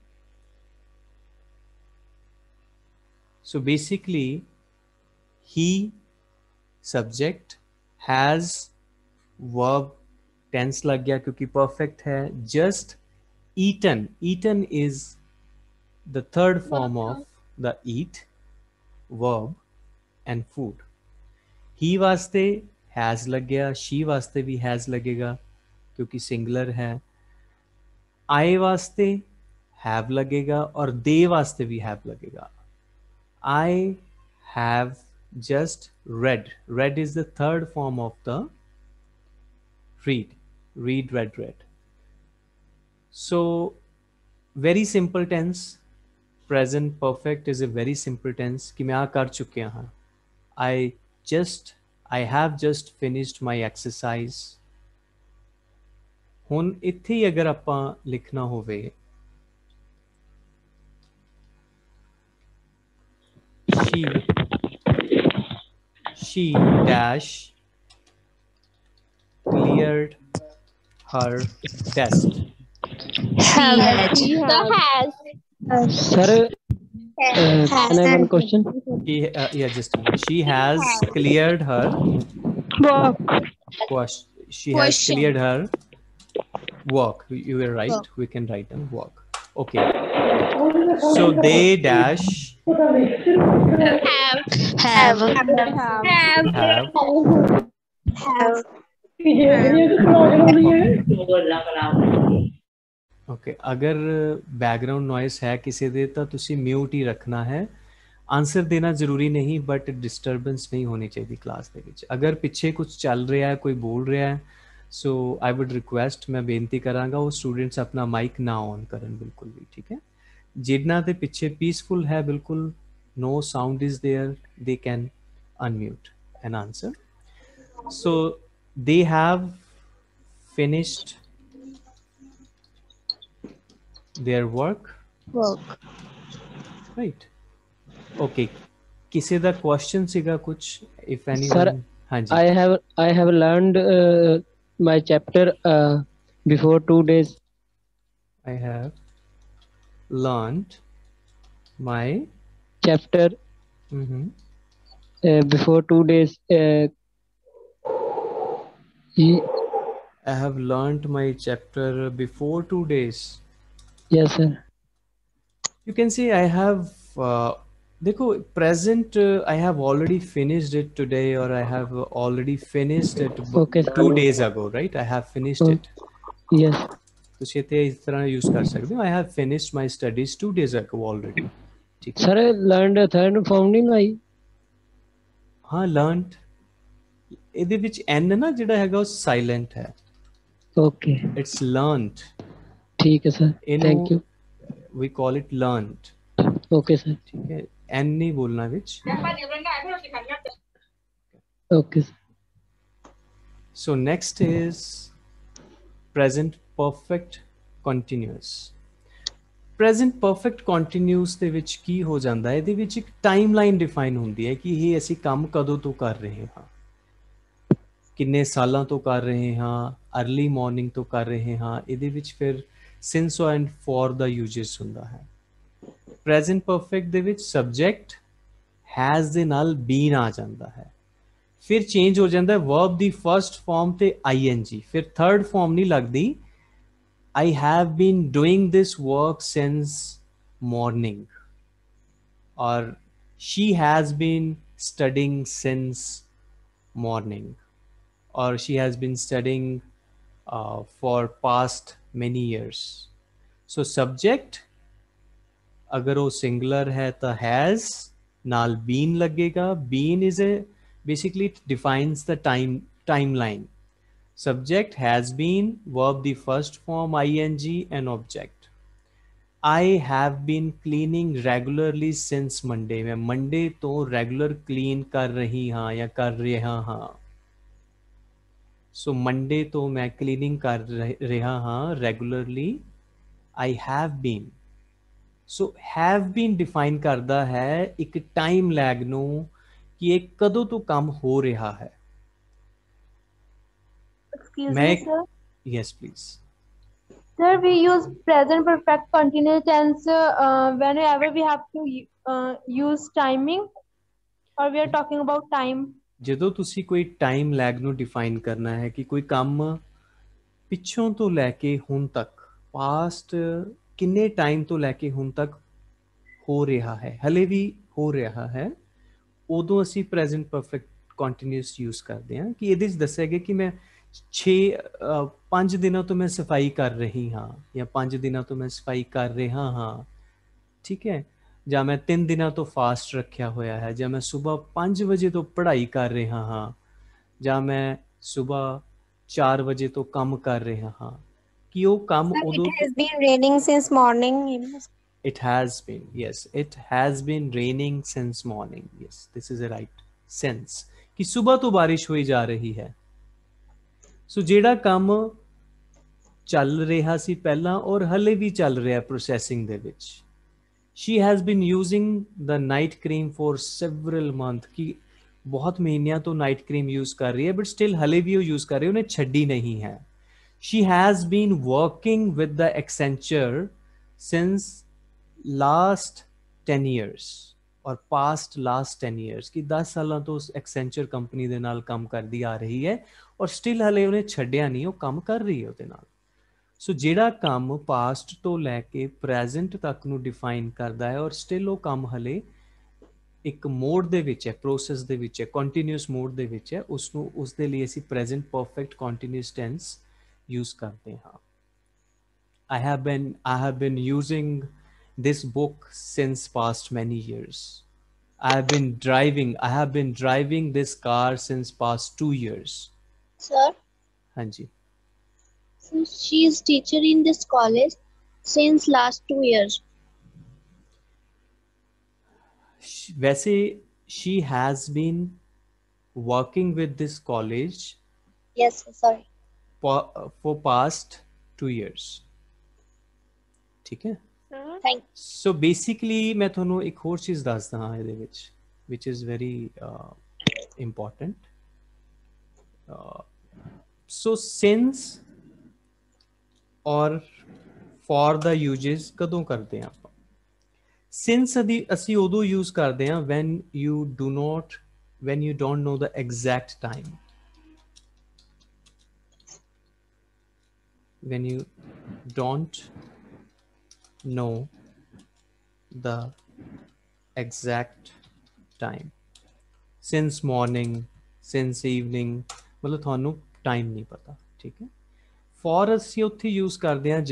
So basically he subject has verb tense लग गया क्योंकि परफेक्ट है। Just eaten, eaten is the third form of the eat verb and food. He वास्ते has लग गया, शी वास्ते भी हैज लगेगा क्योंकि सिंगुलर है। आई वास्ते हैव लगेगा और दे वास्ते भी हैव लगेगा। I have just read, read is the third form of the read, read, read. So very simple tense, present perfect is a very simple tense कि मैं आ कर चुके हाँ। I have just finished my exercise। हुन इत्थे ही अगर आपां लिखना होवे she dash cleared her desk। Sir, can I have one question? Yeah, just a minute. She has cleared her she has cleared her work. You were right. Work. We can write down work. Okay. So they dash have okay अगर background noise है किसी दे तो तुसी mute ही रखना है। Answer देना जरूरी नहीं बट डिस्टर्बेंस नहीं होनी चाहिए क्लास दे विच। अगर पिछे कुछ चल रहा है, कोई बोल रहा है, सो आई वुड रिक्वेस्ट, मैं बेनती करांगा वो स्टूडेंट्स अपना माइक ना ऑन करन बिल्कुल भी, ठीक है। जिन्ना दे पिछे पीसफुल है बिल्कुल, no sound is there, they can unmute and answer. So they have finished their work, right? Okay, किसी दा क्वेश्चन सीगा कुछ, if anyone? हाँ जी। I have learned my chapter before 2 days. I have learned my chapter before 2 days. I have learned my chapter before 2 days. Yes sir. You can say I have देखो present I have already finished it today or I have already finished it Okay, 2 days ago, right? I have finished it. Yes. ਤੁਸੀਂ ਇੱਥੇ ਇਸ ਤਰ੍ਹਾਂ use कर सकते हो, I have finished my studies 2 days ago already. ठीक है Sir, learned third form नहीं लाਈ? हाँ learned, ਇਹਦੇ ਵਿੱਚ n ਨਾ ਜਿਹੜਾ ਹੈਗਾ ਉਹ ਸਾਇਲੈਂਟ ਹੈ। Okay. It's learned. ठीक है sir. Thank you. We call it learned. Okay sir. ठीक है, n नहीं बोलना विच। Okay sir. So next is present perfect continuous. Present perfect continuous ਦੇ ਵਿੱਚ ਕੀ ਹੋ ਜਾਂਦਾ ਹੈ, ਇਹਦੇ ਵਿੱਚ ਇੱਕ ਟਾਈਮਲਾਈਨ ਡਿਫਾਈਨ ਹੁੰਦੀ ਹੈ ਕਿ ਇਹ ਅਸੀਂ ਕੰਮ ਕਦੋਂ ਤੋਂ ਕਰ ਰਹੇ ਹਾਂ, ਕਿੰਨੇ ਸਾਲਾਂ ਤੋਂ ਕਰ ਰਹੇ ਹਾਂ, अर्ली मॉर्निंग तो कर रहे हाँ। ਇਹਦੇ ਵਿੱਚ ਫਿਰ since and for ਦਾ यूजेस ਹੁੰਦਾ ਹੈ। present perfect ਦੇ ਵਿੱਚ subject has ਦੇ ਨਾਲ been ਆ ਜਾਂਦਾ ਹੈ, ਫਿਰ ਚੇਂਜ ਹੋ ਜਾਂਦਾ ਹੈ verb ਦੀ ਫਰਸਟ ਫਾਰਮ ਤੇ ing, ਫਿਰ ਥਰਡ ਫਾਰਮ ਨਹੀਂ ਲੱਗਦੀ। I have been doing this work since morning, or she has been studying since morning, or she has been studying for past many years. So subject अगर वो singular है तो has नाल been लगेगा. Been is a basically it defines the timeline. Subject has been, verb the first form ing and object. I have been cleaning regularly since Monday. मैं Monday तो regular clean कर रही हाँ या कर रहा हाँ. So Monday तो मैं cleaning कर रहा हाँ regularly. I have been. So have been define करदा है एक time lag ਨੂੰ कि ਇਹ ਕਦੋਂ ਤੋਂ ਕੰਮ ਹੋ ਰਿਹਾ ਹੈ. Excuse me, sir. Yes, please. Sir, we use present perfect continuous tense whenever we have to use timing, or we are talking about time. ਜਦੋਂ ਤੁਸੀਂ ਕੋਈ ਟਾਈਮ ਲੈਗ ਨੂੰ ਡਿਫਾਈਨ ਕਰਨਾ ਹੈ ਕਿ ਕੋਈ ਕੰਮ ਪਿੱਛੋਂ ਤੋਂ ਲੈ ਕੇ ਹੁਣ ਤੱਕ ਪਾਸਟ ਕਿੰਨੇ ਟਾਈਮ ਤੋਂ ਲੈ ਕੇ ਹੁਣ ਤੱਕ ਹੋ ਰਿਹਾ ਹੈ, ਹਲੇ ਵੀ ਹੋ ਰਿਹਾ ਹੈ, ਉਦੋਂ ਅਸੀਂ ਪ੍ਰੈਜ਼ੈਂਟ ਪਰਫੈਕਟ ਕੰਟੀਨਿਊਸ ਯੂਜ਼ ਕਰਦੇ ਹਾਂ ਕਿ ਇਹਦੇ 'ਚ ਦੱਸਿਆ ਗਿਆ ਕਿ ਮੈਂ 5 ਦਿਨਾਂ ਤੋਂ ਮੈਂ ਸਫਾਈ ਕਰ ਰਹੀ ਹਾਂ ਜਾਂ 5 ਦਿਨਾਂ ਤੋਂ ਮੈਂ ਸਫਾਈ ਕਰ ਰਿਹਾ ਹਾਂ. ਠੀਕ ਹੈ, ਜਾਂ ਮੈਂ 3 ਦਿਨਾਂ ਤੋਂ ਫਾਸਟ ਰੱਖਿਆ ਹੋਇਆ ਹੈ, ਜਾਂ ਮੈਂ ਸਵੇਰ 5 ਵਜੇ ਤੋਂ ਪੜ੍ਹਾਈ ਕਰ ਰਿਹਾ ਹਾਂ, ਜਾਂ ਮੈਂ ਸਵੇਰ 4 ਵਜੇ ਤੋਂ ਕੰਮ ਕਰ ਰਿਹਾ ਹਾਂ. ਕਿ ਉਹ ਕੰਮ ਉਦੋਂ It has been raining since morning. It has been, yes, it has been raining since morning. Yes, this is a right sense कि सुबह तो बारिश होई जा रही है. सो ਜਿਹੜਾ ਕੰਮ ਚੱਲ ਰਿਹਾ ਸੀ ਪਹਿਲਾਂ ਔਰ ਹਲੇ ਵੀ ਚੱਲ ਰਿਹਾ ਪ੍ਰੋਸੈਸਿੰਗ ਦੇ ਵਿੱਚ. She has been using the night cream for several months कि बहुत महीनों तो नाइट क्रीम यूज कर रही है बट स्टिल हले भी वो यूज कर रही है, उन्हें छड़ी नहीं है. She has been working with the Accenture since last 10 years और past last 10 years कि 10 सालों तो Accenture कंपनी दे नाल काम करदी आ रही है और स्टिल हले उन्हें छड्डिया नहीं, वो काम कर रही है उहदे नाल. सो ਜਿਹੜਾ ਕੰਮ ਪਾਸਟ ਤੋਂ ਲੈ ਕੇ ਪ੍ਰੈਜ਼ੈਂਟ ਤੱਕ ਨੂੰ ਡਿਫਾਈਨ ਕਰਦਾ ਹੈ ਔਰ ਸਟਿਲ ਉਹ ਕੰਮ ਹਲੇ ਇੱਕ ਮੋਡ ਦੇ ਵਿੱਚ ਹੈ, ਪ੍ਰੋਸੈਸ ਦੇ ਵਿੱਚ ਹੈ, ਕੰਟੀਨਿਊਸ ਮੋਡ ਦੇ ਵਿੱਚ ਹੈ, ਉਸ ਨੂੰ ਉਸ ਦੇ ਲਈ ਅਸੀਂ present perfect continuous tense use ਕਰਦੇ ਹਾਂ. I have been using this book since past many years. I have been driving this car since past 2 years. Sir, ਹਾਂਜੀ. since she is teacher in this college since last 2 years. वैसे she has been working with this college Yes, sorry. for past 2 years. ठीक है. Thank you. So basically मैं ਤੁਹਾਨੂੰ ਇੱਕ ਹੋਰ ਚੀਜ਼ ਦੱਸਦਾ ਹਾਂ ਇਹਦੇ ਵਿੱਚ which is very important. So since और for the uses ਕਦੋਂ ਕਰਦੇ ਹਾਂ ਆਪਾਂ? Since ਅਸੀਂ ਉਦੋਂ use ਕਰਦੇ ਹਾਂ when you don't know the exact time. When you don't know the exact time. Since morning, since evening, मतलब ਤੁਹਾਨੂੰ time नहीं पता. ठीक है. For ਅਸੀਂ ਉੱਥੇ use ਕਰਦੇ ਹਾਂ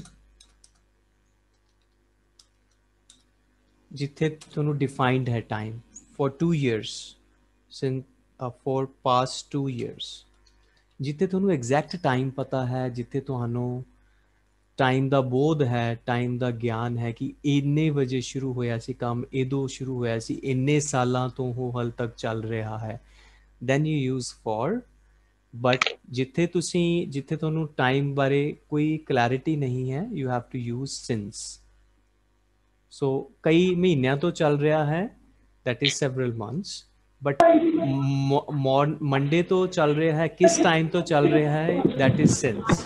ਜਿੱਥੇ ਤੁਹਾਨੂੰ defined ਹੈ time for 2 years since for past 2 years. ਜਿੱਥੇ ਤੁਹਾਨੂੰ exact time ਪਤਾ ਹੈ, ਜਿੱਥੇ ਤੁਹਾਨੂੰ ਟਾਈਮ ਦਾ ਬੋਧ ਹੈ, ਟਾਈਮ ਦਾ ਗਿਆਨ ਹੈ ਕਿ ਇੰਨੇ ਵਜੇ ਸ਼ੁਰੂ ਹੋਇਆ ਸੀ ਕੰਮ, ਇਦੋਂ ਸ਼ੁਰੂ ਹੋਇਆ ਸੀ, ਇੰਨੇ ਸਾਲਾਂ ਤੋਂ ਉਹ ਹਾਲ ਤੱਕ ਚੱਲ ਰਿਹਾ ਹੈ, then you use for. But ਜਿੱਥੇ ਤੁਹਾਨੂੰ ਟਾਈਮ ਬਾਰੇ ਕੋਈ ਕਲੈਰਿਟੀ ਨਹੀਂ ਹੈ, you have to use since. ਸੋ ਕਈ ਮਹੀਨਿਆਂ ਤੋਂ ਚੱਲ ਰਿਹਾ ਹੈ, that is several months. But Monday ਤੋਂ ਚੱਲ ਰਿਹਾ ਹੈ, ਕਿਸ ਟਾਈਮ ਤੋਂ ਚੱਲ ਰਿਹਾ ਹੈ, that is since.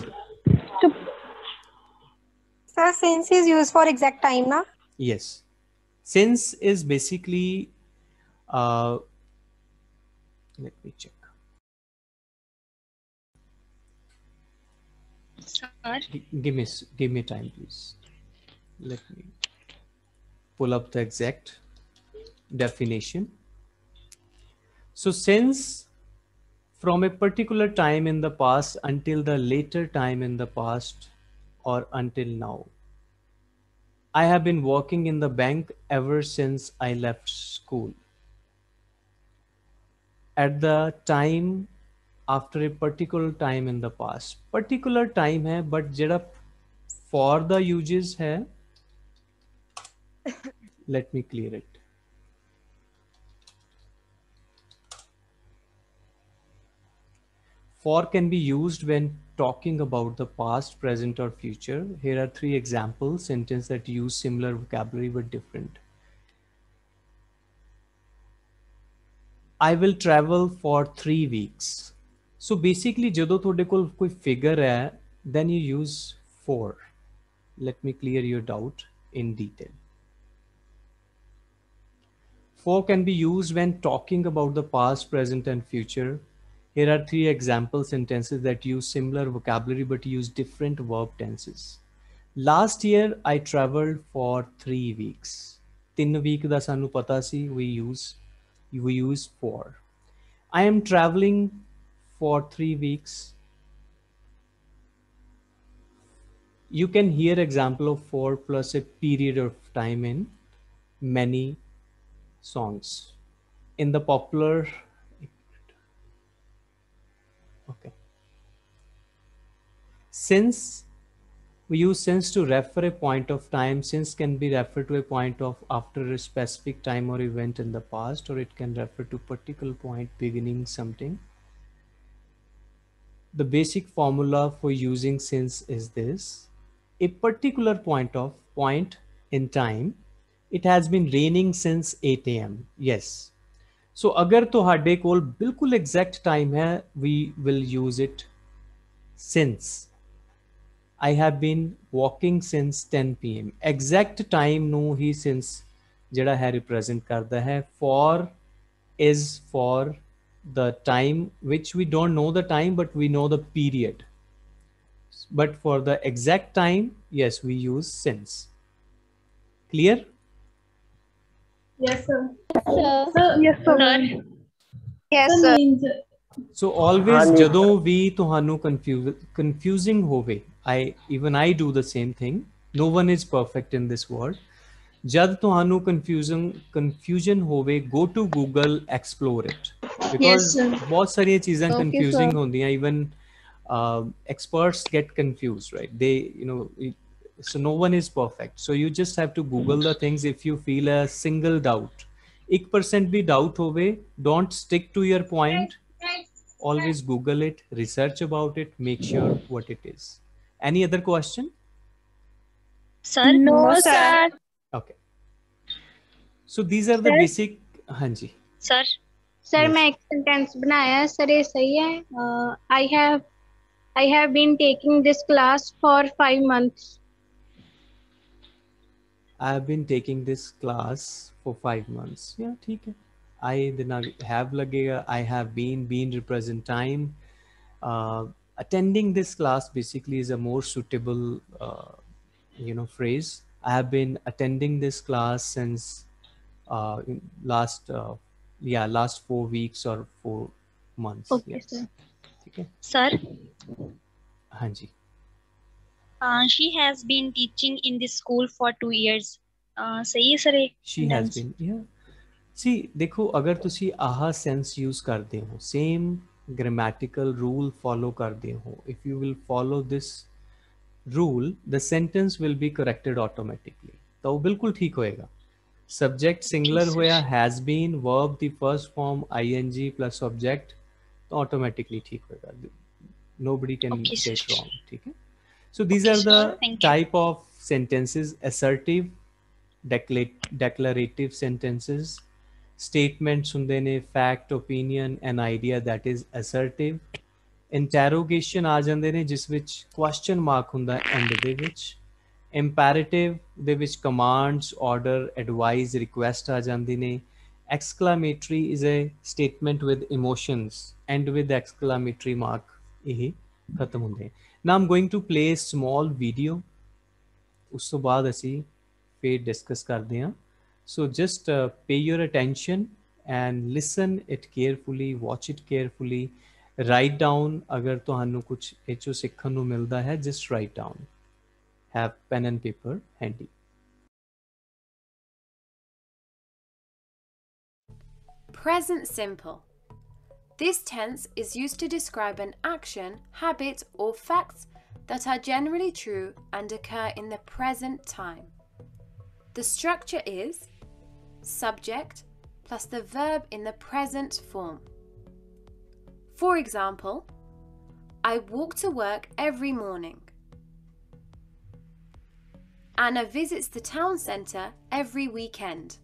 Sir, since is used for exact time, na? Yes. Since is basically, let me check. Sir, Give me time, please. Let me pull up the exact definition. So since from a particular time in the past until the later time in the past or until now. I have been working in the bank ever since I left school. At the time, after a particular time in the past. Particular time है, but जेड़ा for the uses है, let me clear it. For can be used when talking about the past, present, or future. Here are 3 examples, sentences that use similar vocabulary but different. I will travel for 3 weeks. So basically, ਜਦੋਂ ਤੁਹਾਡੇ ਕੋਲ ਕੋਈ figure ਹੈ, then you use for. Let me clear your doubt in detail. For can be used when talking about the past, present, and future. Here are 3 example sentences that use similar vocabulary but use different verb tenses. Last year, I traveled for 3 weeks. 3 week ਦਾ ਸਾਨੂੰ ਪਤਾ ਸੀ, we use for. I am traveling for 3 weeks. You can hear example of for plus a period of time in many songs. In the popular, okay. Since, we use since to refer a point of time. Since can be referred to a point of after a specific time or event in the past, or it can refer to particular point beginning something. The basic formula for using since is this. A particular point in time. It has been raining since 8 a.m. Yes. So अगर तुहाडे कोल बिल्कुल exact time है, we will use it since. I have been walking since 10 p.m. Exact time ਨੂੰ ਹੀ since ਜਿਹੜਾ ਹੈ represent ਕਰਦਾ ਹੈ. For is for the time which we don't know the time, but we know the period. But for the exact time, yes, we use since. Clear? Yes, sir. Yes, sir. Yes, sir. Means So always ਜਦੋਂ ਵੀ ਤੁਹਾਨੂੰ confusing ਹੋਵੇ, even I do the same thing. No one is perfect in this world. जद ਤੁਹਾਨੂੰ confusion ਹੋਵੇ, go to Google, explore it. Because ਬਹੁਤ ਸਾਰੀਆਂ ਚੀਜ਼ਾਂ confusing ਹੁੰਦੀਆਂ, even experts get confused, right? They, so no one is perfect. So you just have to Google the things if you feel a single doubt. 1% भी doubt होवे, don't stick to your point. Always Google it, research about it, make sure what it is. Any other question? Sir? No, sir. Okay. So these are the basic. हाँ जी. Sir? Sir, Yes. मैं एक sentence बनाया है. Sir, ये सही है. I have been taking this class for 5 months. I have been taking this class for 5 months. Yeah, ठीक है. I then have लगेगा. I have been represent time. Attending this class basically is a more suitable, phrase. I have been attending this class since last 4 weeks or 4 months. Okay, Yes. sir. ठीक है. Sir? हाँ जी. She has been teaching in this school for 2 years. सही है sir? She has been, yeah. See, देखो अगर तुसी आहा sense use करते हो, same grammatical rule follow करते हो, if you will follow this rule, the sentence will be corrected automatically. तो वो बिल्कुल ठीक होएगा. Subject singular होया, has been, verb the first form ing plus object, तो automatically ठीक होएगा. Nobody can Okay, say it sir. wrong. ठीक है. So these Okay, are sir. the Thank you. type of sentences: assertive, declarative sentences. Statements ਹੁੰਦੇ ਨੇ, fact, opinion, an idea, that is assertive. Interrogation ਆ ਜਾਂਦੇ ਨੇ ਜਿਸ ਵਿੱਚ question mark ਹੁੰਦਾ end ਦੇ ਵਿੱਚ. Imperative ਦੇ ਵਿੱਚ commands, order, advice, request ਆ ਜਾਂਦੀ ਨੇ. Exclamatory is a statement with emotions, end with exclamatory mark. ਇਹ ਖਤਮ ਹੁੰਦੇ. Now I'm going to play a small video. ਉਸ ਤੋਂ ਬਾਅਦ ਅਸੀਂ ਫਿਰ discuss ਕਰਦੇ ਹਾਂ. So just pay your attention and listen it carefully, watch it carefully, write down अगर ਤੁਹਾਨੂੰ ਕੁਝ ਇਹ 'ਚੋਂ ਸਿੱਖਣ ਨੂੰ ਮਿਲਦਾ ਹੈ, just write down. Have pen and paper handy. Present simple. This tense is used to describe an action, habit, or facts that are generally true and occur in the present time. The structure is subject plus the verb in the present form. For example, I walk to work every morning. Anna visits the town centre every weekend.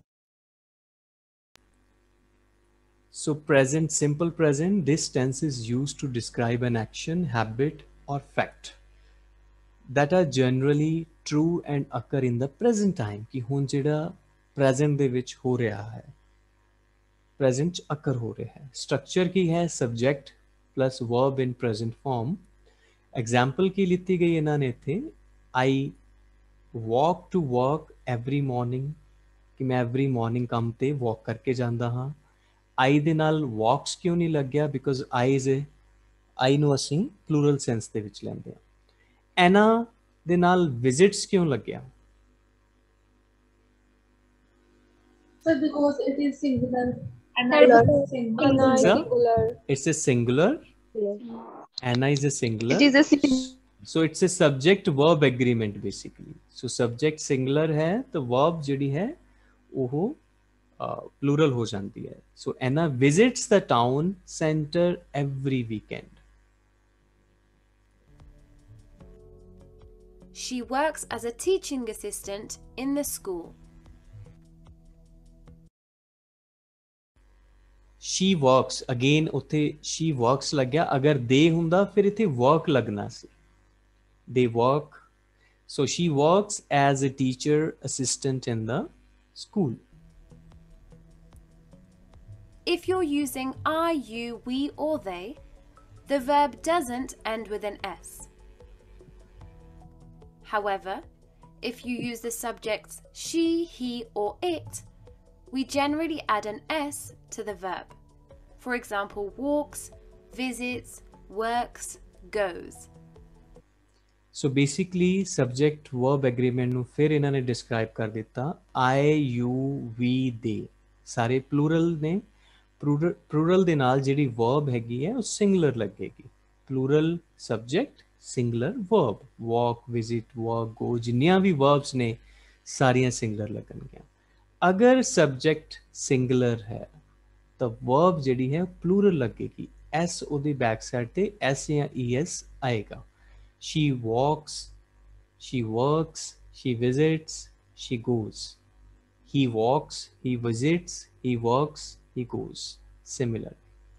So present, simple present, this tense is used to describe an action, habit or fact that are generally true and occur in the present time. कि हुन जिहड़ा present दे विच हो रहा है, present च occur हो रहा है. Structure की है subject plus verb in present form. Example की लिती गई इन्हां ने थे, I walk to work every morning, कि मैं every morning काम ते walk करके जांदा हाँ. I ਦੇ ਨਾਲ walks क्यों नहीं लग गया? Because I is a I ਨੂੰ ਅਸੀਂ plural sense ਦੇ ਵਿੱਚ ਲੈਂਦੇ ਹਾਂ. Anna ਦੇ ਨਾਲ visits क्यों लग गया? So because it is singular. It's a singular. Anna is a singular. It is a So it's a subject verb agreement basically. So subject singular है तो verb ਜਿਹੜੀ है ਉਹ plural हो जाती है. So Anna visits the town center every weekend. She works as a teaching assistant in the school. She works, again ਉੱਥੇ she works ਲੱਗ ਗਿਆ. ਅਗਰ they ਹੁੰਦਾ ਫਿਰ ਇੱਥੇ work ਲੱਗਣਾ ਸੀ. They work. So she works as a teacher assistant in the school. If you're using I, you, we, or they, the verb doesn't end with an S. However, if you use the subjects she, he, or it, we generally add an S to the verb. For example, walks, visits, works, goes. So basically subject verb agreement ਨੂੰ ਫਿਰ ਇਹਨਾਂ ਨੇ describe ਕਰ ਦਿੱਤਾ. I, you, we, they ਸਾਰੇ plural ਨੇ. Plural ਦੇ ਨਾਲ ਜਿਹੜੀ verb ਹੈਗੀ ਹੈ ਉਹ singular ਲੱਗੇਗੀ. Plural subject, singular verb. Walk, visit, work, go, ਜਿੰਨੀਆਂ ਵੀ verbs ਨੇ ਸਾਰੀਆਂ singular ਲੱਗਣਗੀਆਂ. ਅਗਰ subject singular ਹੈ ਤਾਂ verb ਜਿਹੜੀ ਹੈ plural ਲੱਗੇਗੀ. S ਉਹਦੀ back side ਤੇ S ਜਾਂ ES ਆਏਗਾ. She walks, she works, she visits, she goes. He walks, he visits, he works, he goes. Similar.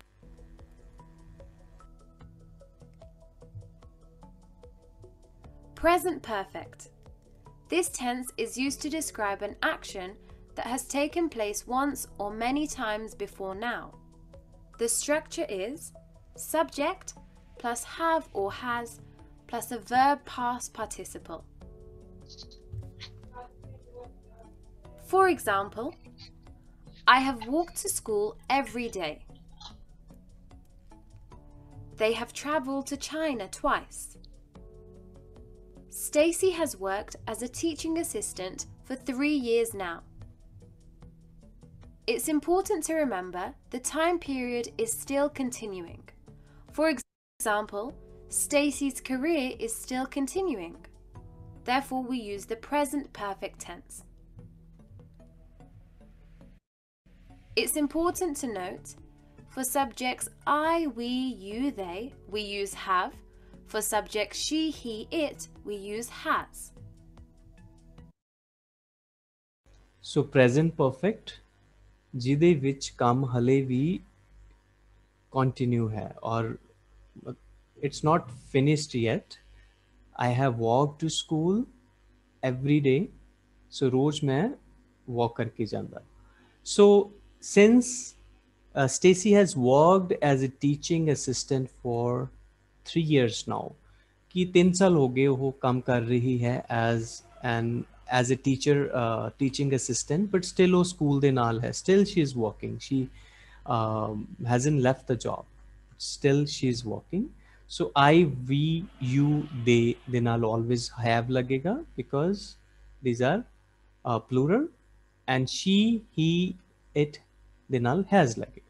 Present perfect. This tense is used to describe an action that has taken place once or many times before now. The structure is subject plus have or has plus a verb past participle. For example, I have walked to school every day. They have traveled to China twice. Stacy has worked as a teaching assistant for 3 years now. It's important to remember the time period is still continuing. For example, Stacy's career is still continuing. Therefore, we use the present perfect tense. It's important to note, for subjects I, we, you, they, we use have. For subjects she, he, it, we use has. So present perfect ਜਿਹਦੇ ਵਿੱਚ ਕੰਮ ਹਲੇ ਵੀ continue ਹੈ or it's not finished yet. I have walked to school every day. So रोज मैं walk करके जांदा. So since Stacy has worked as a teaching assistant for 3 years now, कि 3 साल हो गए वो काम कर रही है as a teacher, teaching assistant, but still वो school दे नाल है. Still she is working. She hasn't left the job. still she's walking. So I, we, you, they ਦੇ ਨਾਲ always have लगेगा because these are plural, and she, he, it ਦੇ ਨਾਲ has लगेगा.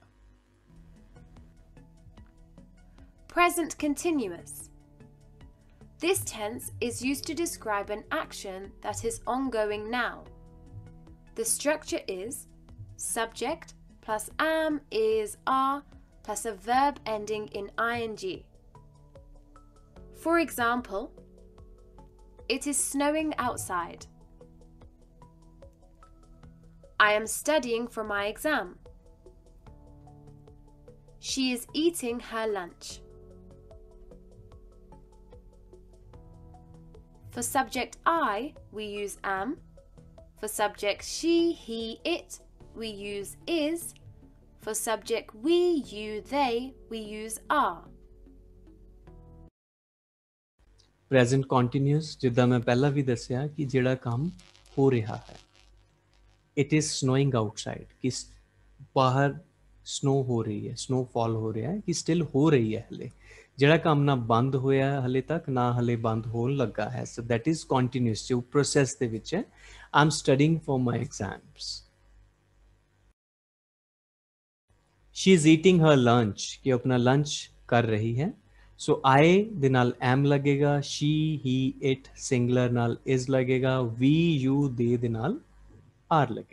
Present continuous. This tense is used to describe an action that is ongoing now. The structure is subject plus am is are plus a verb ending in ing. For example, it is snowing outside. I am studying for my exam. She is eating her lunch. For subject I, we use am. For subject she, he, it, we use is. For subject we, you, they, we use are. Present continuous, ਜਿੱਦਾਂ ਮੈਂ ਪਹਿਲਾਂ ਵੀ ਦੱਸਿਆ ਕਿ ਜਿਹੜਾ ਕੰਮ ਹੋ ਰਿਹਾ ਹੈ. It is snowing outside, कि बाहर snow हो रही है, snowfall हो रहा है, कि still हो रही है हले. ਜਿਹੜਾ ਕੰਮ ਨਾ ਬੰਦ ਹੋਇਆ ਹਲੇ ਤੱਕ ਨਾ ਹਲੇ ਬੰਦ ਹੋਣ ਲੱਗਾ ਹੈ. So that is continuous, ਜੋ process ਦੇ ਵਿੱਚ ਹੈ. I'm studying for my exams. She is eating her lunch, कि अपना lunch कर रही है. So I ਦੇ ਨਾਲ am लगेगा, she, he, it singular ਨਾਲ is लगेगा, we, you, they ਦੇ ਨਾਲ are लगेगा.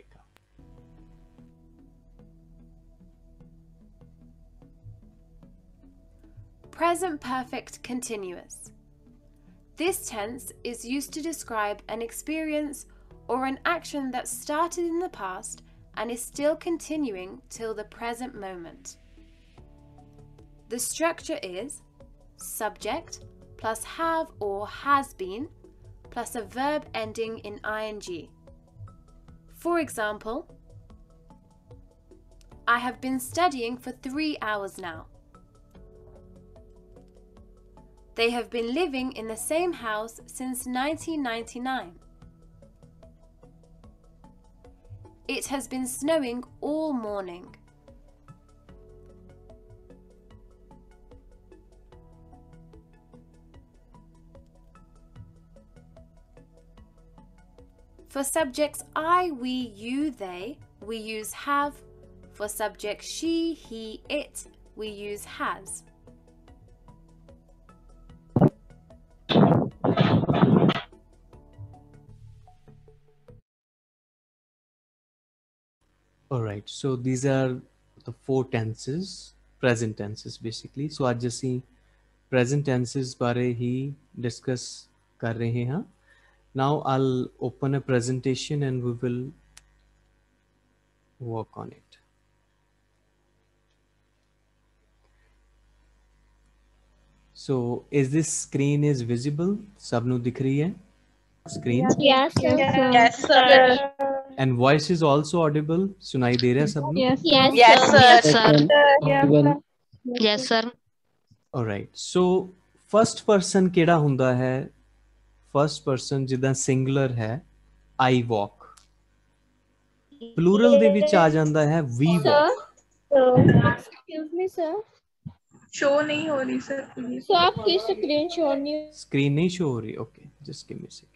Present perfect continuous. This tense is used to describe an experience or an action that started in the past and is still continuing till the present moment. The structure is subject plus have or has been plus a verb ending in ing. For example, I have been studying for 3 hours now. They have been living in the same house since 1999. It has been snowing all morning. For subjects I, we, you, they, we use have. For subjects she, he, it, we use has. All right, so these are the 4 tenses, present tenses basically. So आज ਅਸੀਂ present tenses बारे ही discuss कर रहे हैं. Now I'll open a presentation and we will work on it. So is this screen is visible? सब ਨੂੰ दिख रही है screen? Yes, sir. Yes, sir. And voice is also audible. सुनाई दे रहा है सब ਨੂੰ? Yes, Yes, sir. sir. Audible. Yes, sir. All right. So first person ਕਿਹੜਾ ਹੁੰਦਾ ਹੈ? First person ਜਿੱਦਾਂ singular ਹੈ I walk. Plural ਦੇ ਵਿੱਚ ਆ ਜਾਂਦਾ ਹੈ we walk. Excuse me, sir. Show नहीं हो रही सर प्लीज. So आपकी स्क्रीन शो नहीं. Screen नहीं show हो रही. Okay, just give me a second.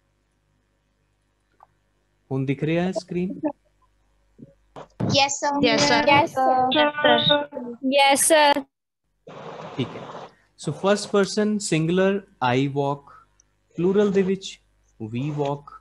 ਹੁਣ दिख रहा है screen? Yes, sir. Yes, sir. Yes, sir. Yes, sir. ठीक है. So first person singular I walk. Plural ਦੇ ਵਿੱਚ we walk.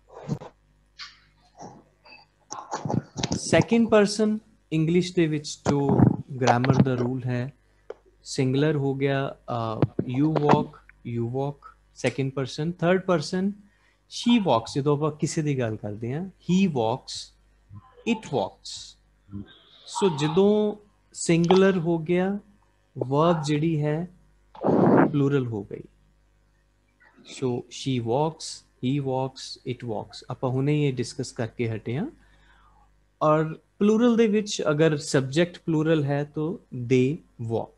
Second person English ਦੇ ਵਿੱਚ ਜੋ grammar ਦਾ rule ਹੈ singular ਹੋ ਗਿਆ you walk second person. Third person she walks, ਜਦੋਂ ਆਪਾਂ ਕਿਸੇ ਦੀ ਗੱਲ ਕਰਦੇ ਹਾਂ he walks, it walks. So ਜਦੋਂ singular ਹੋ ਗਿਆ verb ਜਿਹੜੀ ਹੈ plural ਹੋ ਗਈ. So she walks, he walks, it walks. ਆਪਾਂ ਹੁਣੇ ਇਹ discuss ਕਰਕੇ ਹਟੇ ਹਾਂ. और plural ਦੇ ਵਿੱਚ ਅਗਰ subject plural ਹੈ तो they walk.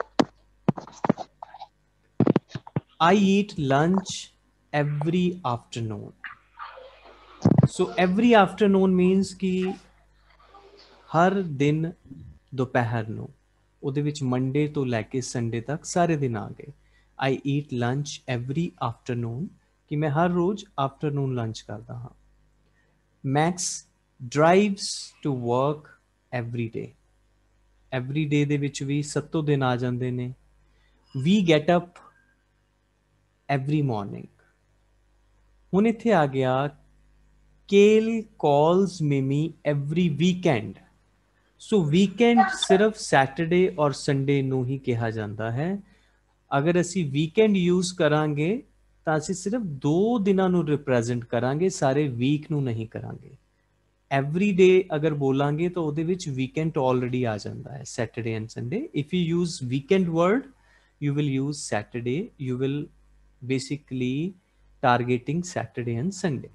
I eat lunch every afternoon. So every afternoon means कि हर दिन दोपहर ਨੂੰ. ਉਹਦੇ ਵਿੱਚ ਮੰਡੇ ਤੋਂ ਲੈ ਕੇ ਸੰਡੇ ਤੱਕ ਸਾਰੇ ਦਿਨ ਆ ਗਏ। I eat lunch every afternoon, ਕਿ ਮੈਂ ਹਰ ਰੋਜ਼ ਆਫਟਰਨੂਨ ਲੰਚ ਕਰਦਾ ਹਾਂ। Max drives to work every day, every day ਦੇ ਵਿੱਚ ਵੀ 7 ਦਿਨ ਆ ਜਾਂਦੇ ਨੇ। We get up every morning. ਹੁਣ ਇੱਥੇ ਆ ਗਿਆ Kyle calls Mimi every weekend. So weekend ਸਿਰਫ ਸੈਟਰਡੇ ਔਰ ਸੰਡੇ ਨੂੰ ਹੀ ਕਿਹਾ ਜਾਂਦਾ ਹੈ। ਅਗਰ ਅਸੀਂ ਵੀਕਐਂਡ ਯੂਜ਼ ਕਰਾਂਗੇ ਤਾਂ ਅਸੀਂ ਸਿਰਫ 2 ਦਿਨਾਂ ਨੂੰ ਰਿਪਰੈਜ਼ੈਂਟ ਕਰਾਂਗੇ, ਸਾਰੇ ਵੀਕ ਨੂੰ ਨਹੀਂ ਕਰਾਂਗੇ। ਐਵਰੀ ਡੇ ਅਗਰ ਬੋਲਾਂਗੇ ਤਾਂ ਉਹਦੇ ਵਿੱਚ ਵੀਕਐਂਡ ਆਲਰੇਡੀ ਆ ਜਾਂਦਾ ਹੈ, Saturday and Sunday. If you use weekend word you will use Saturday, you will basically targeting Saturday and Sunday.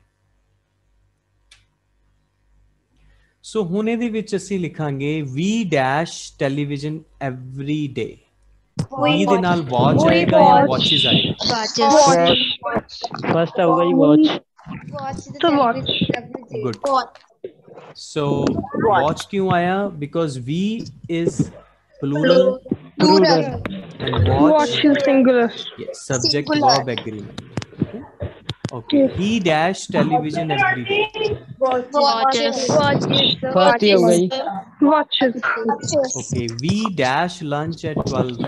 So ਹੁਣ ਇਹਦੇ ਵਿੱਚ ਅਸੀਂ ਲਿਖਾਂਗੇ we dash television every day. we ਦੇ ਨਾਲ watch ਆਏਗਾ ਜਾਂ watches ਆਏਗਾ? फर्स्ट आऊगा जी watch. So watch. Good. So watch क्यों आया? Because we is plural and watch is singular. yes, subject verb agreement. Okay. He dash television every day. Watches. First ही होगा जी। Watches. Okay. We dash lunch at 12.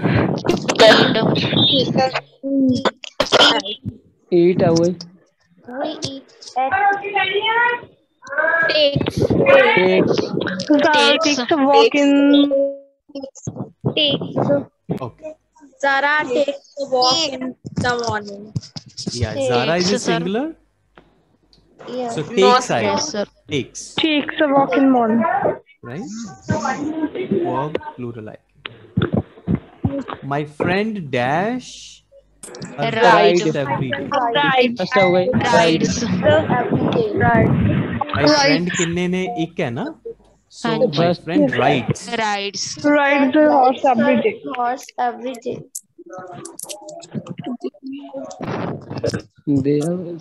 Eat आऊगा जी। Zara takes a walk in. Okay. Zara takes a walk in the morning. Yeah. Zara is a Takes, sir. singular. Yeah. So takes Yes, आएगा. sir. Takes. Takes a walk in morning. Right? Verb plural आएगा. My friend dash a Ride. ride every day. First आऊगा जी। Rides. Right. My friend किन्ने ने एक है ना? So हाँ my ji. friend rides. Rides. Ride the horse every day. Horse every day. They are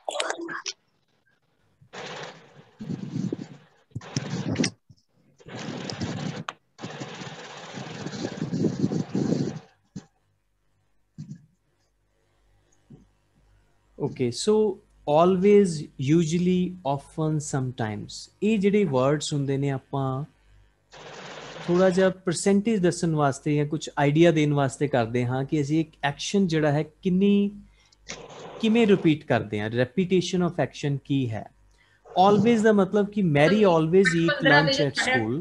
Okay, so always, usually, often, sometimes, ਇਹ ਜਿਹੜੇ words ਹੁੰਦੇ ਨੇ ਆਪਾਂ ਥੋੜਾ ਜਿਹਾ percentage ਦੱਸਣ ਵਾਸਤੇ ਜਾਂ ਕੁਝ ਆਈਡੀਆ ਦੇਣ ਵਾਸਤੇ ਕਰਦੇ ਹਾਂ ਕਿ ਅਸੀਂ ਇੱਕ ਐਕਸ਼ਨ ਜਿਹੜਾ ਹੈ ਕਿਵੇਂ ਰਿਪੀਟ ਕਰਦੇ ਹਾਂ। ਰੈਪੀਟੇਸ਼ਨ ਆਫ ਐਕਸ਼ਨ ਕੀ ਹੈ? always ਦਾ ਮਤਲਬ ਕਿ Mary always eat lunch at school.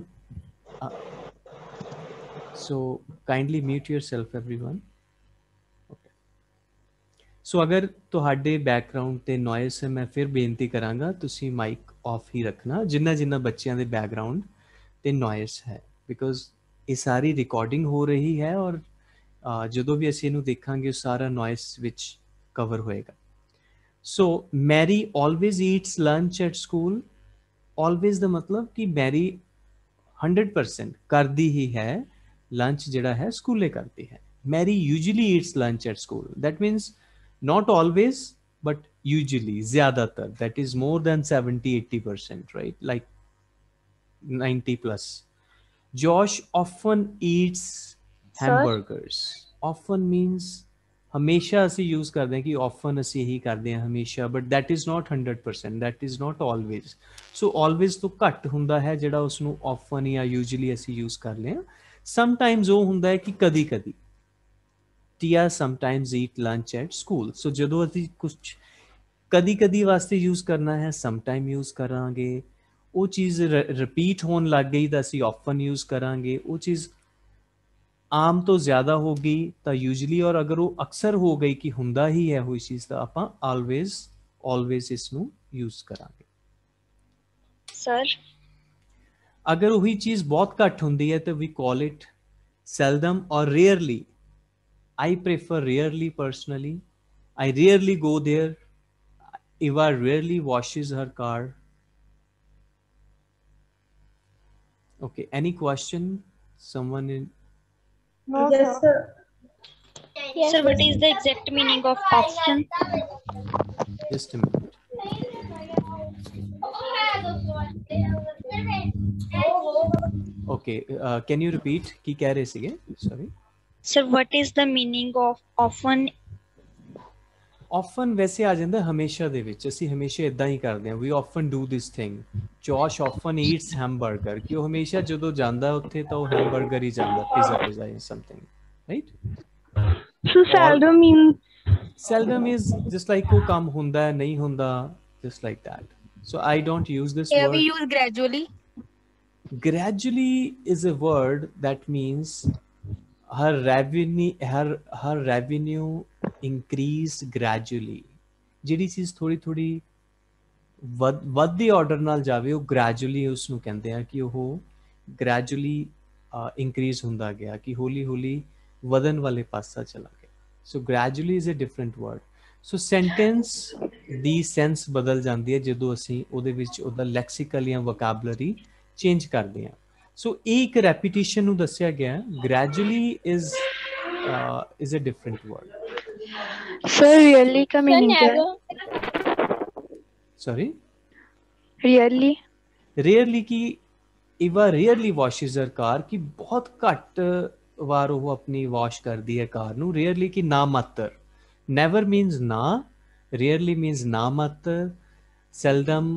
So kindly mute yourself everyone. So ਅਗਰ ਤੁਹਾਡੇ ਬੈਕਗਰਾਉਂਡ ਤੇ ਨੋਇਸ ਹੈ, ਮੈਂ ਫਿਰ ਬੇਨਤੀ ਕਰਾਂਗਾ ਤੁਸੀਂ ਮਾਈਕ ਆਫ ਹੀ ਰੱਖਣਾ ਜਿੰਨਾ ਬੱਚਿਆਂ ਦੇ ਬੈਕਗਰਾਉਂਡ ਤੇ ਨੋਇਸ ਹੈ, ਬਿਕੋਜ਼ ਇਹ ਸਾਰੀ ਰਿਕਾਰਡਿੰਗ ਹੋ ਰਹੀ ਹੈ ਔਰ ਜਦੋਂ ਵੀ ਅਸੀਂ ਇਹਨੂੰ ਦੇਖਾਂਗੇ ਸਾਰਾ ਨੋਇਸ ਵਿੱਚ ਕਵਰ ਹੋਏਗਾ। So Mary always eats lunch at school. Always ਦਾ ਮਤਲਬ ਕਿ ਮੈਰੀ 100% ਕਰਦੀ ਹੀ ਹੈ ਲੰਚ ਜਿਹੜਾ ਹੈ ਸਕੂਲੇ ਕਰਦੀ ਹੈ। Mary usually eats lunch at school, that means not always but usually, zyadatar, that is more than 70-80%, right? Like 90 plus. Josh often eats hamburgers. Often means ਹਮੇਸ਼ਾ ਅਸੀਂ use ਕਰਦੇ ਹਾਂ ਕਿ often ਅਸੀਂ ਇਹੀ ਕਰਦੇ ਹਾਂ ਹਮੇਸ਼ਾ, but that is not 100%, that is not always. So always ਤੋਂ ਘੱਟ ਹੁੰਦਾ ਹੈ ਜਿਹੜਾ ਉਸ ਨੂੰ often ਜਾਂ usually ਅਸੀਂ use ਕਰ ਲਿਆ। Sometimes ਉਹ ਹੁੰਦਾ ਹੈ ਕਿ ਕਦੀ Tia sometimes eat lunch at school. So ਜਦੋਂ ਅਸੀਂ ਕੁਛ ਕਦੀ ਵਾਸਤੇ use ਕਰਨਾ ਹੈ sometime use ਕਰਾਂਗੇ। ਉਹ ਚੀਜ਼ ਰਿਪੀਟ ਹੋਣ ਲੱਗ ਗਈ ਤਾਂ ਅਸੀਂ often use ਕਰਾਂਗੇ। ਉਹ ਚੀਜ਼ ਆਮ ਤੋਂ ਜ਼ਿਆਦਾ ਹੋ ਗਈ ਤਾਂ usually, ਔਰ ਅਗਰ ਉਹ ਅਕਸਰ ਹੋ ਗਈ ਕਿ ਹੁੰਦਾ ਹੀ ਹੈ ਉਹ ਚੀਜ਼ ਤਾਂ ਆਪਾਂ always ਇਸ ਨੂੰ use ਕਰਾਂਗੇ। Sir. ਅਗਰ ਉਹੀ ਚੀਜ਼ ਬਹੁਤ ਘੱਟ ਹੁੰਦੀ ਹੈ ਤਾਂ we call it seldom or rarely. I prefer rarely personally. I rarely go there. Eva rarely washes her car. Okay, any question? Someone in? No, yes, sir. Sir, what is the exact meaning of often? Just a minute. Okay. Okay, can you repeat ਕੀ ਕਹਿ ਰਹੇ ਸੀਗੇ? Sorry. Sir, what is the meaning of often? Often ਵੈਸੇ ਆ ਜਾਂਦਾ ਹਮੇਸ਼ਾ ਦੇ ਵਿੱਚ, ਅਸੀਂ ਹਮੇਸ਼ਾ ਇਦਾਂ ਹੀ ਕਰਦੇ ਹਾਂ। We often do this thing. Josh often eats hamburger, ਕਿ ਉਹ ਹਮੇਸ਼ਾ ਜਦੋਂ ਜਾਂਦਾ ਉੱਥੇ ਤਾਂ ਉਹ ਹੈਮਬਰਗਰ ਹੀ ਜਾਂਦਾ, pizza ਜਾਂ something, right? So seldom means Seldom is just like ਉਹ ਕੰਮ ਹੁੰਦਾ ਨਹੀਂ ਹੁੰਦਾ, just like that. So I don't use this Here word. we use gradually. Gradually is a word that means her revenue increased gradually. ਜਿਹੜੀ ਚੀਜ਼ ਥੋੜੀ ਥੋੜੀ ਵੱਧਦੀ ਆਰਡਰ ਨਾਲ ਜਾਵੇ ਉਹ ਗ੍ਰੈਜੂਅਲੀ ਉਸ ਨੂੰ ਕਹਿੰਦੇ ਆ ਕਿ ਉਹ ਗ੍ਰੈਜੂਅਲੀ ਇਨਕਰੀਜ਼ ਹੁੰਦਾ ਗਿਆ, ਕਿ ਹੌਲੀ ਹੌਲੀ ਵਧਣ ਵਾਲੇ ਪਾਸਾ ਚਲਾ ਗਿਆ। So gradually is a different word. So sentence ਦੀ ਸੈਂਸ ਬਦਲ ਜਾਂਦੀ ਹੈ ਜਦੋਂ ਅਸੀਂ ਉਹਦੇ ਵਿੱਚ ਉਹਦਾ ਲੈਕਸੀਕਲ ਜਾਂ ਵੋਕੈਬਲਰੀ ਚੇਂਜ ਕਰਦੇ ਹਾਂ। ਸੋ ਇਹ ਇੱਕ ਰੈਪੀਟੀਸ਼ਨ ਨੂੰ ਦੱਸਿਆ ਗਿਆ। Gradually is a different word. sir really का meaning क्या है? Sorry? Really? Rarely की Eva rarely washes her car, कि बहुत घट वार वो अपनी wash कर दी है कार नू। Rarely की ना मात्र, never means ना, rarely means ना मात्र, seldom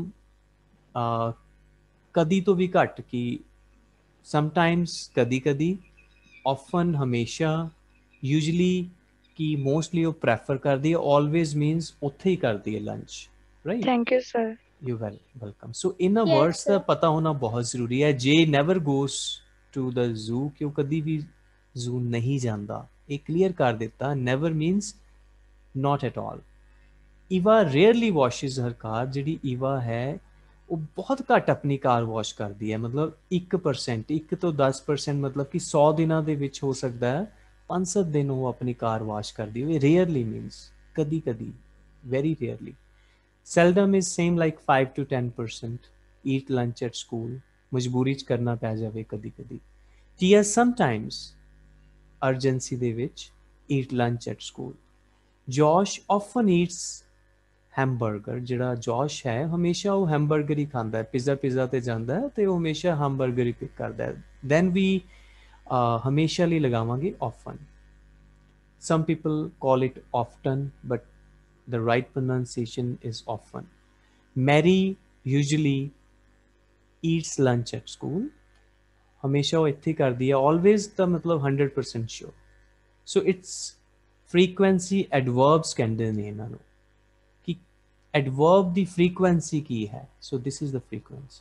कदी तो भी घट, की sometimes कदी कदी, often हमेशा, usually कि mostly वो prefer कर दी है, always means उत्थे ही कर दी है lunch, right? Thank you sir. You welcome. So in a words का पता होना बहुत ज़रूरी है। Jay never goes to the zoo, कि वो कदी भी zoo नहीं जाता। एक clear कर देता, never means not at all. Eva rarely washes her car, जिड़ी Eva है वो बहुत घट अपनी कार वॉश कर दी है। मतलब 1%, 1 ਤੋਂ 10%, मतलब कि 100 ਦਿਨਾਂ ਦੇ ਵਿੱਚ ਹੋ ਸਕਦਾ ਹੈ 5-7 दिन वो अपनी कार वॉश कर दी हुई। रेयरली मीन्स कदी कदी, very rarely. Seldom is same like 5 to 10%। Eat lunch at school, मजबूरी च करना पै जावे कदी कदी। टीयर समटाइम्स, अर्जेंसी दे विच eat lunch at school. Josh often eats hamburger, जिहड़ा जॉश है हमेशा वो हैमबर्गर ही खाता है। पिज़्ज़ा ते जांदा है तो वो हमेशा हैमबर्गर ही पिक करता है। दैन वी हमेशा लिए लगावांगे often. Some people call it often, but the right pronunciation is often. Mary usually eats lunch at school. हमेशा वो इत्थे कर दिया। Always का मतलब 100% sure. So it's frequency adverbs कहते हैं इन्हां नूं, कि adverb दी frequency की है। So this is the frequency.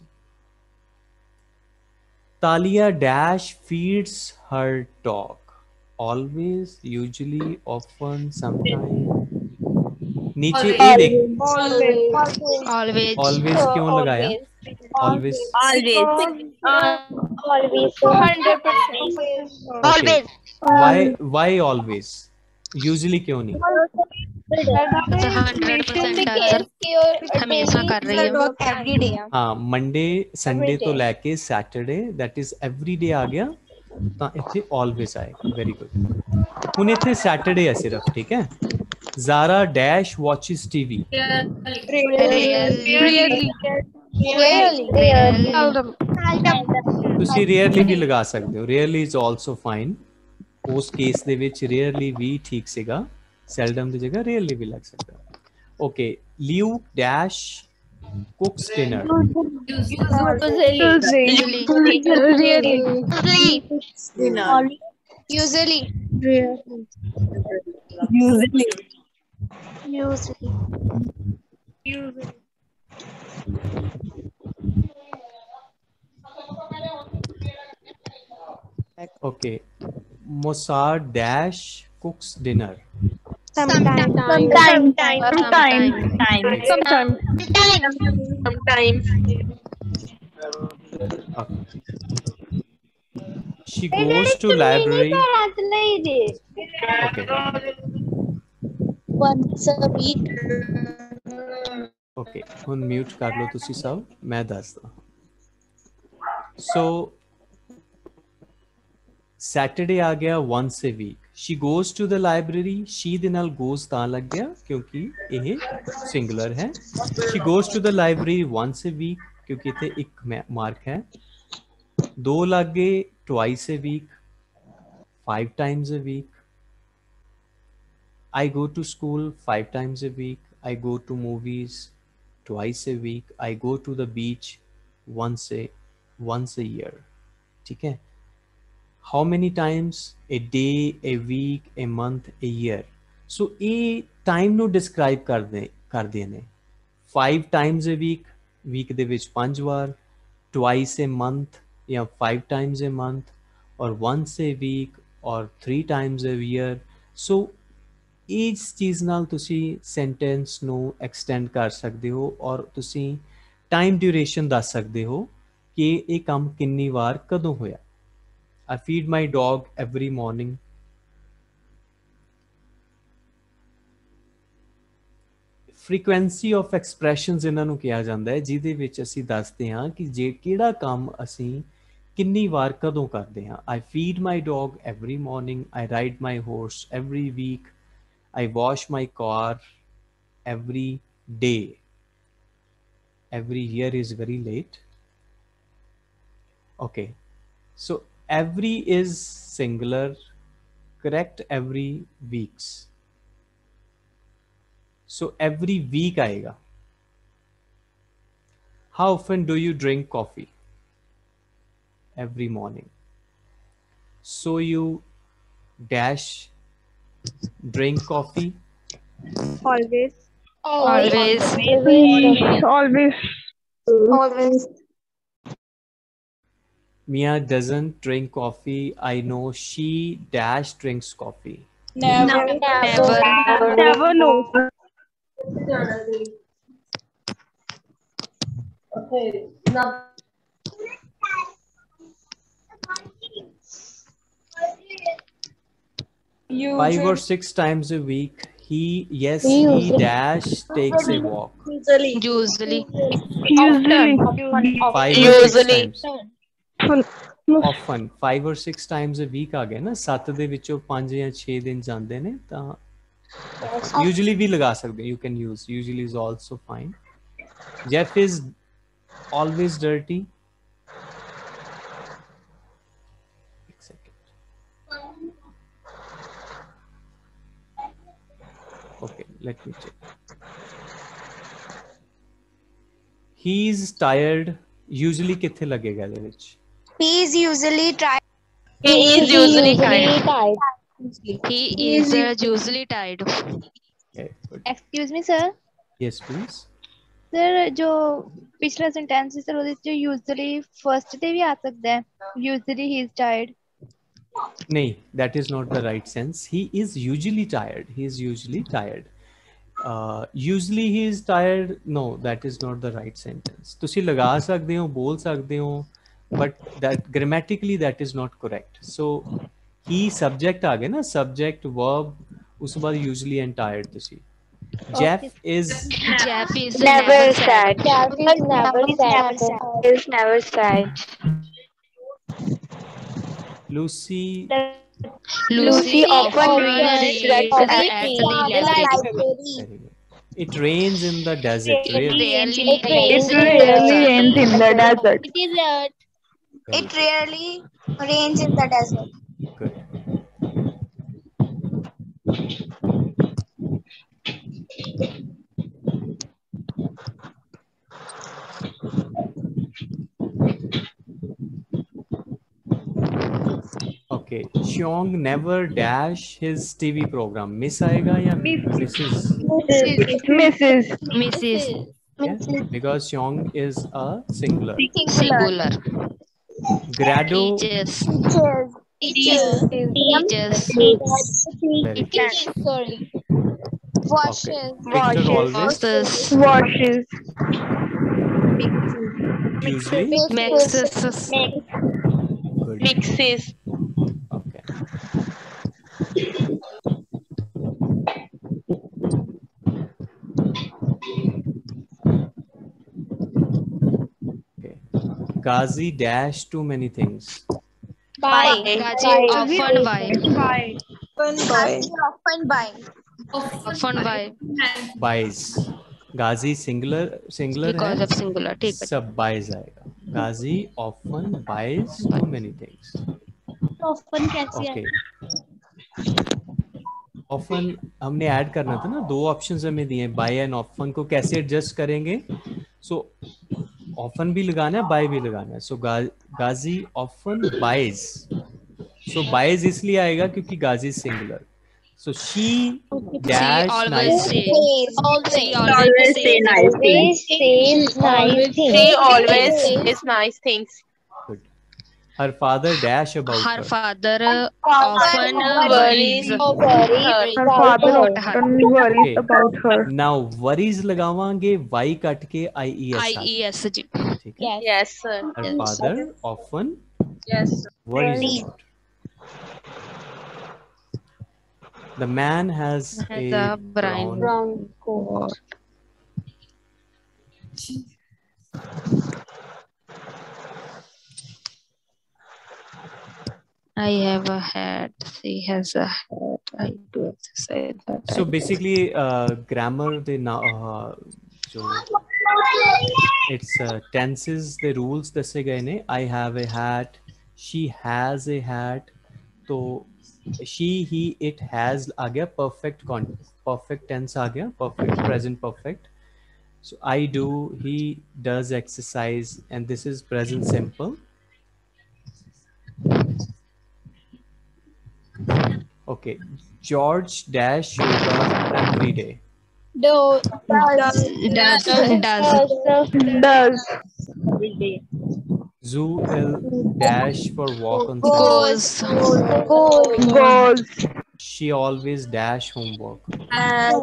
Talia dash feeds her dog. Always, usually, often, sometimes. नीचे ए देख, Always. always क्यों लगाया? Always. Always 100%. Okay. Why always? Usually क्यों नहीं? 100% आंसर हमेशा कर रही है। every day हाँ, मंडे संडे तो लेके Saturday, that is every day आ गया, ਤਾਂ ਇੱਥੇ always ਆਏਗਾ। Very good. ਹੁਣ ਇੱਥੇ ਸੈਟਰਡੇ ਹੈ ਸਿਰਫ, ਠੀਕ ਹੈ। Zara dash watches TV. ਤੁਸੀਂ ਰੇਅਰਲੀ ਵੀ ਲਗਾ ਸਕਦੇ ਹੋ। Rarely is also fine. ਉਸ ਕੇਸ ਦੇ ਵਿੱਚ ਰੇਅਰਲੀ ਵੀ ਠੀਕ ਸੀਗਾ। ਸੈਲਡਮ ਦੀ ਜਗ੍ਹਾ ਰੇਅਰਲੀ ਵੀ ਲੱਗ ਸਕਦਾ। Okay, Liu dash cooks dinner. Okay, Mossad dash cooks dinner. She goes to library. Okay. Once a week. Okay, ਹੁਣ mute ਕਰ ਲਓ ਤੁਸੀਂ ਸਭ, ਮੈਂ ਦੱਸਦਾ। So Saturday ਆ ਗਿਆ once a week. She goes to the library. She ਦੇ ਨਾਲ goes ਤਾਂ ਲੱਗ ਗਿਆ ਕਿਉਂਕਿ ਇਹ singular ਹੈ। She goes to the library once a week, क्योंकि इतने एक मार्क है। दो लग गए twice a week, 5 times a week. I go to school 5 times a week. I go to movies twice a week. I go to the beach once a year. ठीक है? How many times? A day, a week, a month, a year. So ये time ਨੂੰ describe ਕਰਦੇ ਨੇ. 5 times a week ਦੇ ਵਿੱਚ 5 ਵਾਰ, twice a month ਜਾਂ 5 times a month, or once a week or 3 times a year. So ਇਸ ਚੀਜ਼ ਨਾਲ ਤੁਸੀਂ ਸੈਂਟੈਂਸ ਨੂੰ ਐਕਸਟੈਂਡ ਕਰ ਸਕਦੇ ਹੋ ਔਰ ਤੁਸੀਂ ਟਾਈਮ ਡਿਊਰੇਸ਼ਨ ਦੱਸ ਸਕਦੇ ਹੋ ਕਿ ਇਹ ਕੰਮ ਕਿੰਨੀ ਵਾਰ ਕਦੋਂ ਹੋਇਆ. I feed my dog every morning. Frequency of expressions ਇਹਨਾਂ ਨੂੰ ਕਿਹਾ ਜਾਂਦਾ ਹੈ ਜਿਹਦੇ ਵਿੱਚ ਅਸੀਂ ਦੱਸਦੇ ਹਾਂ ਕਿ ਜੇ ਕਿਹੜਾ ਕੰਮ ਅਸੀਂ ਕਿੰਨੀ ਵਾਰ ਕਦੋਂ ਕਰਦੇ ਹਾਂ. I feed my dog every morning. I ride my horse every week. I wash my car every day. Every year is very late. Okay, so every is singular, correct? Every weeks. So every week आएगा. How often do you drink coffee? Every morning. So you dash drink coffee. Always. Always. Always. Mia doesn't drink coffee. I know she dash drinks coffee. Never. Never know. Five or 6 times a week. He dash takes a walk. Usually. 5 or 6 times. Often 5 or 6 times a week आ गए ना. 7 ਦੇ ਵਿੱਚੋਂ 5 ਜਾਂ 6 ਦਿਨ ਜਾਂਦੇ ਨੇ ਤਾਂ usually ਵੀ ਲਗਾ ਸਕਦੇ. You can use usually is also fine. Jeff is always dirty. Okay, let me check. He's tired. Usually कित्थे लगेगा ਇਹਦੇ ਵਿੱਚ? He is usually tired. He is usually tired. He is usually tired. Okay, good. Excuse me, sir. Yes, please. Sir, जो पिछला sentence है, sir, ਉਹਦੇ ਚ usually first ਤੇ ਵੀ ਆ ਸਕਦਾ ਹੈ. Usually he is tired. नहीं, that is not the right sense. He is usually tired. He is usually tired. Usually he is tired. No, that is not the right sentence. ਤੁਸੀਂ ਲਗਾ ਸਕਦੇ ਹੋ, ਬੋਲ ਸਕਦੇ ਹੋ, but that grammatically that is not correct. So he subject आ गया ना, subject verb ਉਸ ਤੋਂ ਬਾਅਦ usually and tired ਤੁਸੀਂ. Jeff is never sad. Jeff is never sad. Lucy often reads at the library. It rains in the desert. It Really? rarely rains in the desert. It rarely rains in the desert. Good. Okay, Xiong never dash his TV program. Miss आएगा या Mrs? Mrs. Yeah, because Xiong is a singular. Singular. Grado. Teachers. Very good. Sorry. Okay. Victor always. Washes. Usually. Mixes. Good. Mixes. Okay. Okay. Ghazi dash too many things. Gaji often buy. Often buy. Often buy. Buys. Ghazi singular Because है. of singular. ठीक है. सब buys आएगा. Ghazi often buys too many things. Often कैसे Okay. Often हमने add करना था ना, 2 ऑप्शंस हमें दिए, बाय एंड ऑफन को कैसे एडजस्ट करेंगे? सो ऑफन भी लगाना है, बाय भी लगाना है. So Ghazi often buys. So buys इसलिए आएगा क्योंकि Ghazi singular. So she dash always nice. say. She Always say nice things. Says nice She things. always says nice things. Good. Her father dash about Her her. father often worries Her father about her. Okay. Now worries लगावांगे y cut के IES. IES जी. ठीक है. Yes, sir. Her father often Yes. worries about. The man has a brown coat. I have a hat. She has a hat. I do exercise. So basically, grammar the it's tenses the rules दसे गए ने. I have a hat. She has a hat. तो she, he, it has आ गया. Perfect tense आ गया. Perfect present perfect. So I do. He does exercise, and this is present simple. Okay, George dash yoga every day. Does. Zoo will dash for walk on Goes. She always dash homework. Has.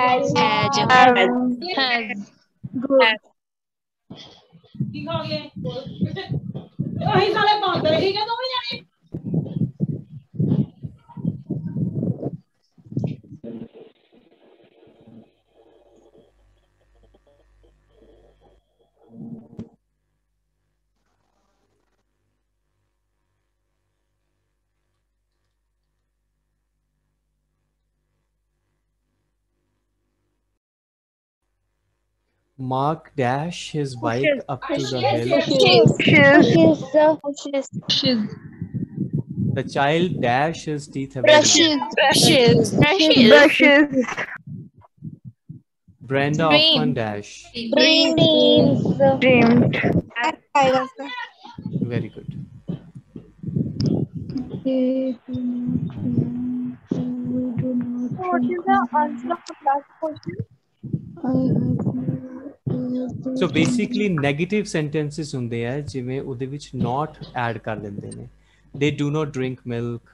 Mark dash his bike up to the hill. The child dash his teeth every night. Brenda often dash. Very good. What is the answer of the last question? So basically negative sentences ਹੁੰਦੇ ਆ ਜਿਵੇਂ ਉਹਦੇ ਵਿੱਚ not add ਕਰ ਦਿੰਦੇ ਨੇ. They do not drink milk.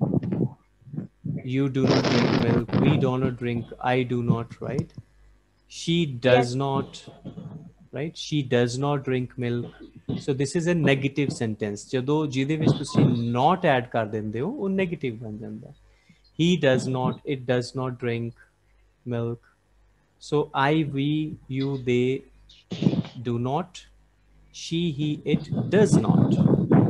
You do not drink milk. We do not drink. I do not, right? She does not, right? She does not drink milk. So this is a negative sentence. ਜਦੋਂ ਜਿਹਦੇ ਵਿੱਚ ਤੁਸੀਂ not add ਕਰ ਦਿੰਦੇ ਹੋ ਉਹ negative ਬਣ ਜਾਂਦਾ. He does not, it does not drink milk. So I, we, you, they do not. She, he, it does not.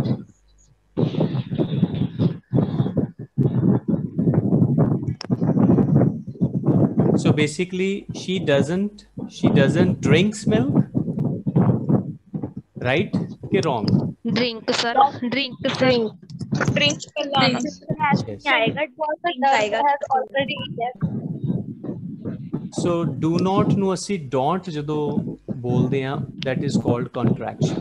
So basically she doesn't drinks milk, right? Okay, wrong. Drink, sir. Drink. So do not ਨੂੰ ਅਸੀਂ don't ਜਦੋਂ ਬੋਲਦੇ ਹਾਂ that is called contraction.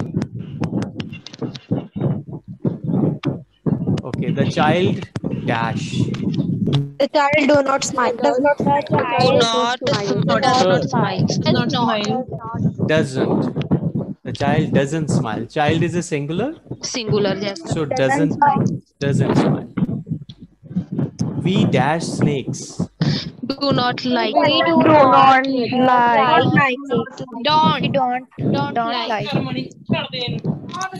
Okay, the child dash. The child do not smile. Does not smile. Doesn't. The child doesn't smile. Child is a singular. Singular, yes. So doesn't smile. We dash snakes. Do not like. We do not like it. Don't like it.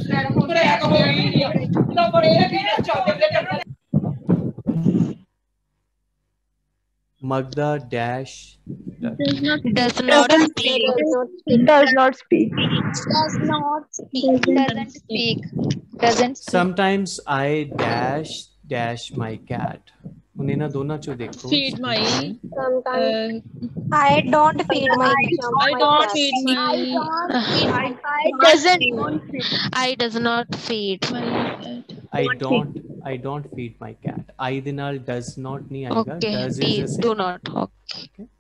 Magda dash. Does not speak. Doesn't speak. Sometimes I dash my cat. ਹੁਣ ਇਹਨਾਂ ਦੋਨਾਂ ਚੋਂ ਦੇਖੋ Feed my. I don't feed my I don't feed my. I does not feed. I don't feed my cat. I ਦੇ ਨਾਲ does not ਨਹੀਂ ਆਏਗਾ. Okay, Does is please the do same. not. Okay. Okay.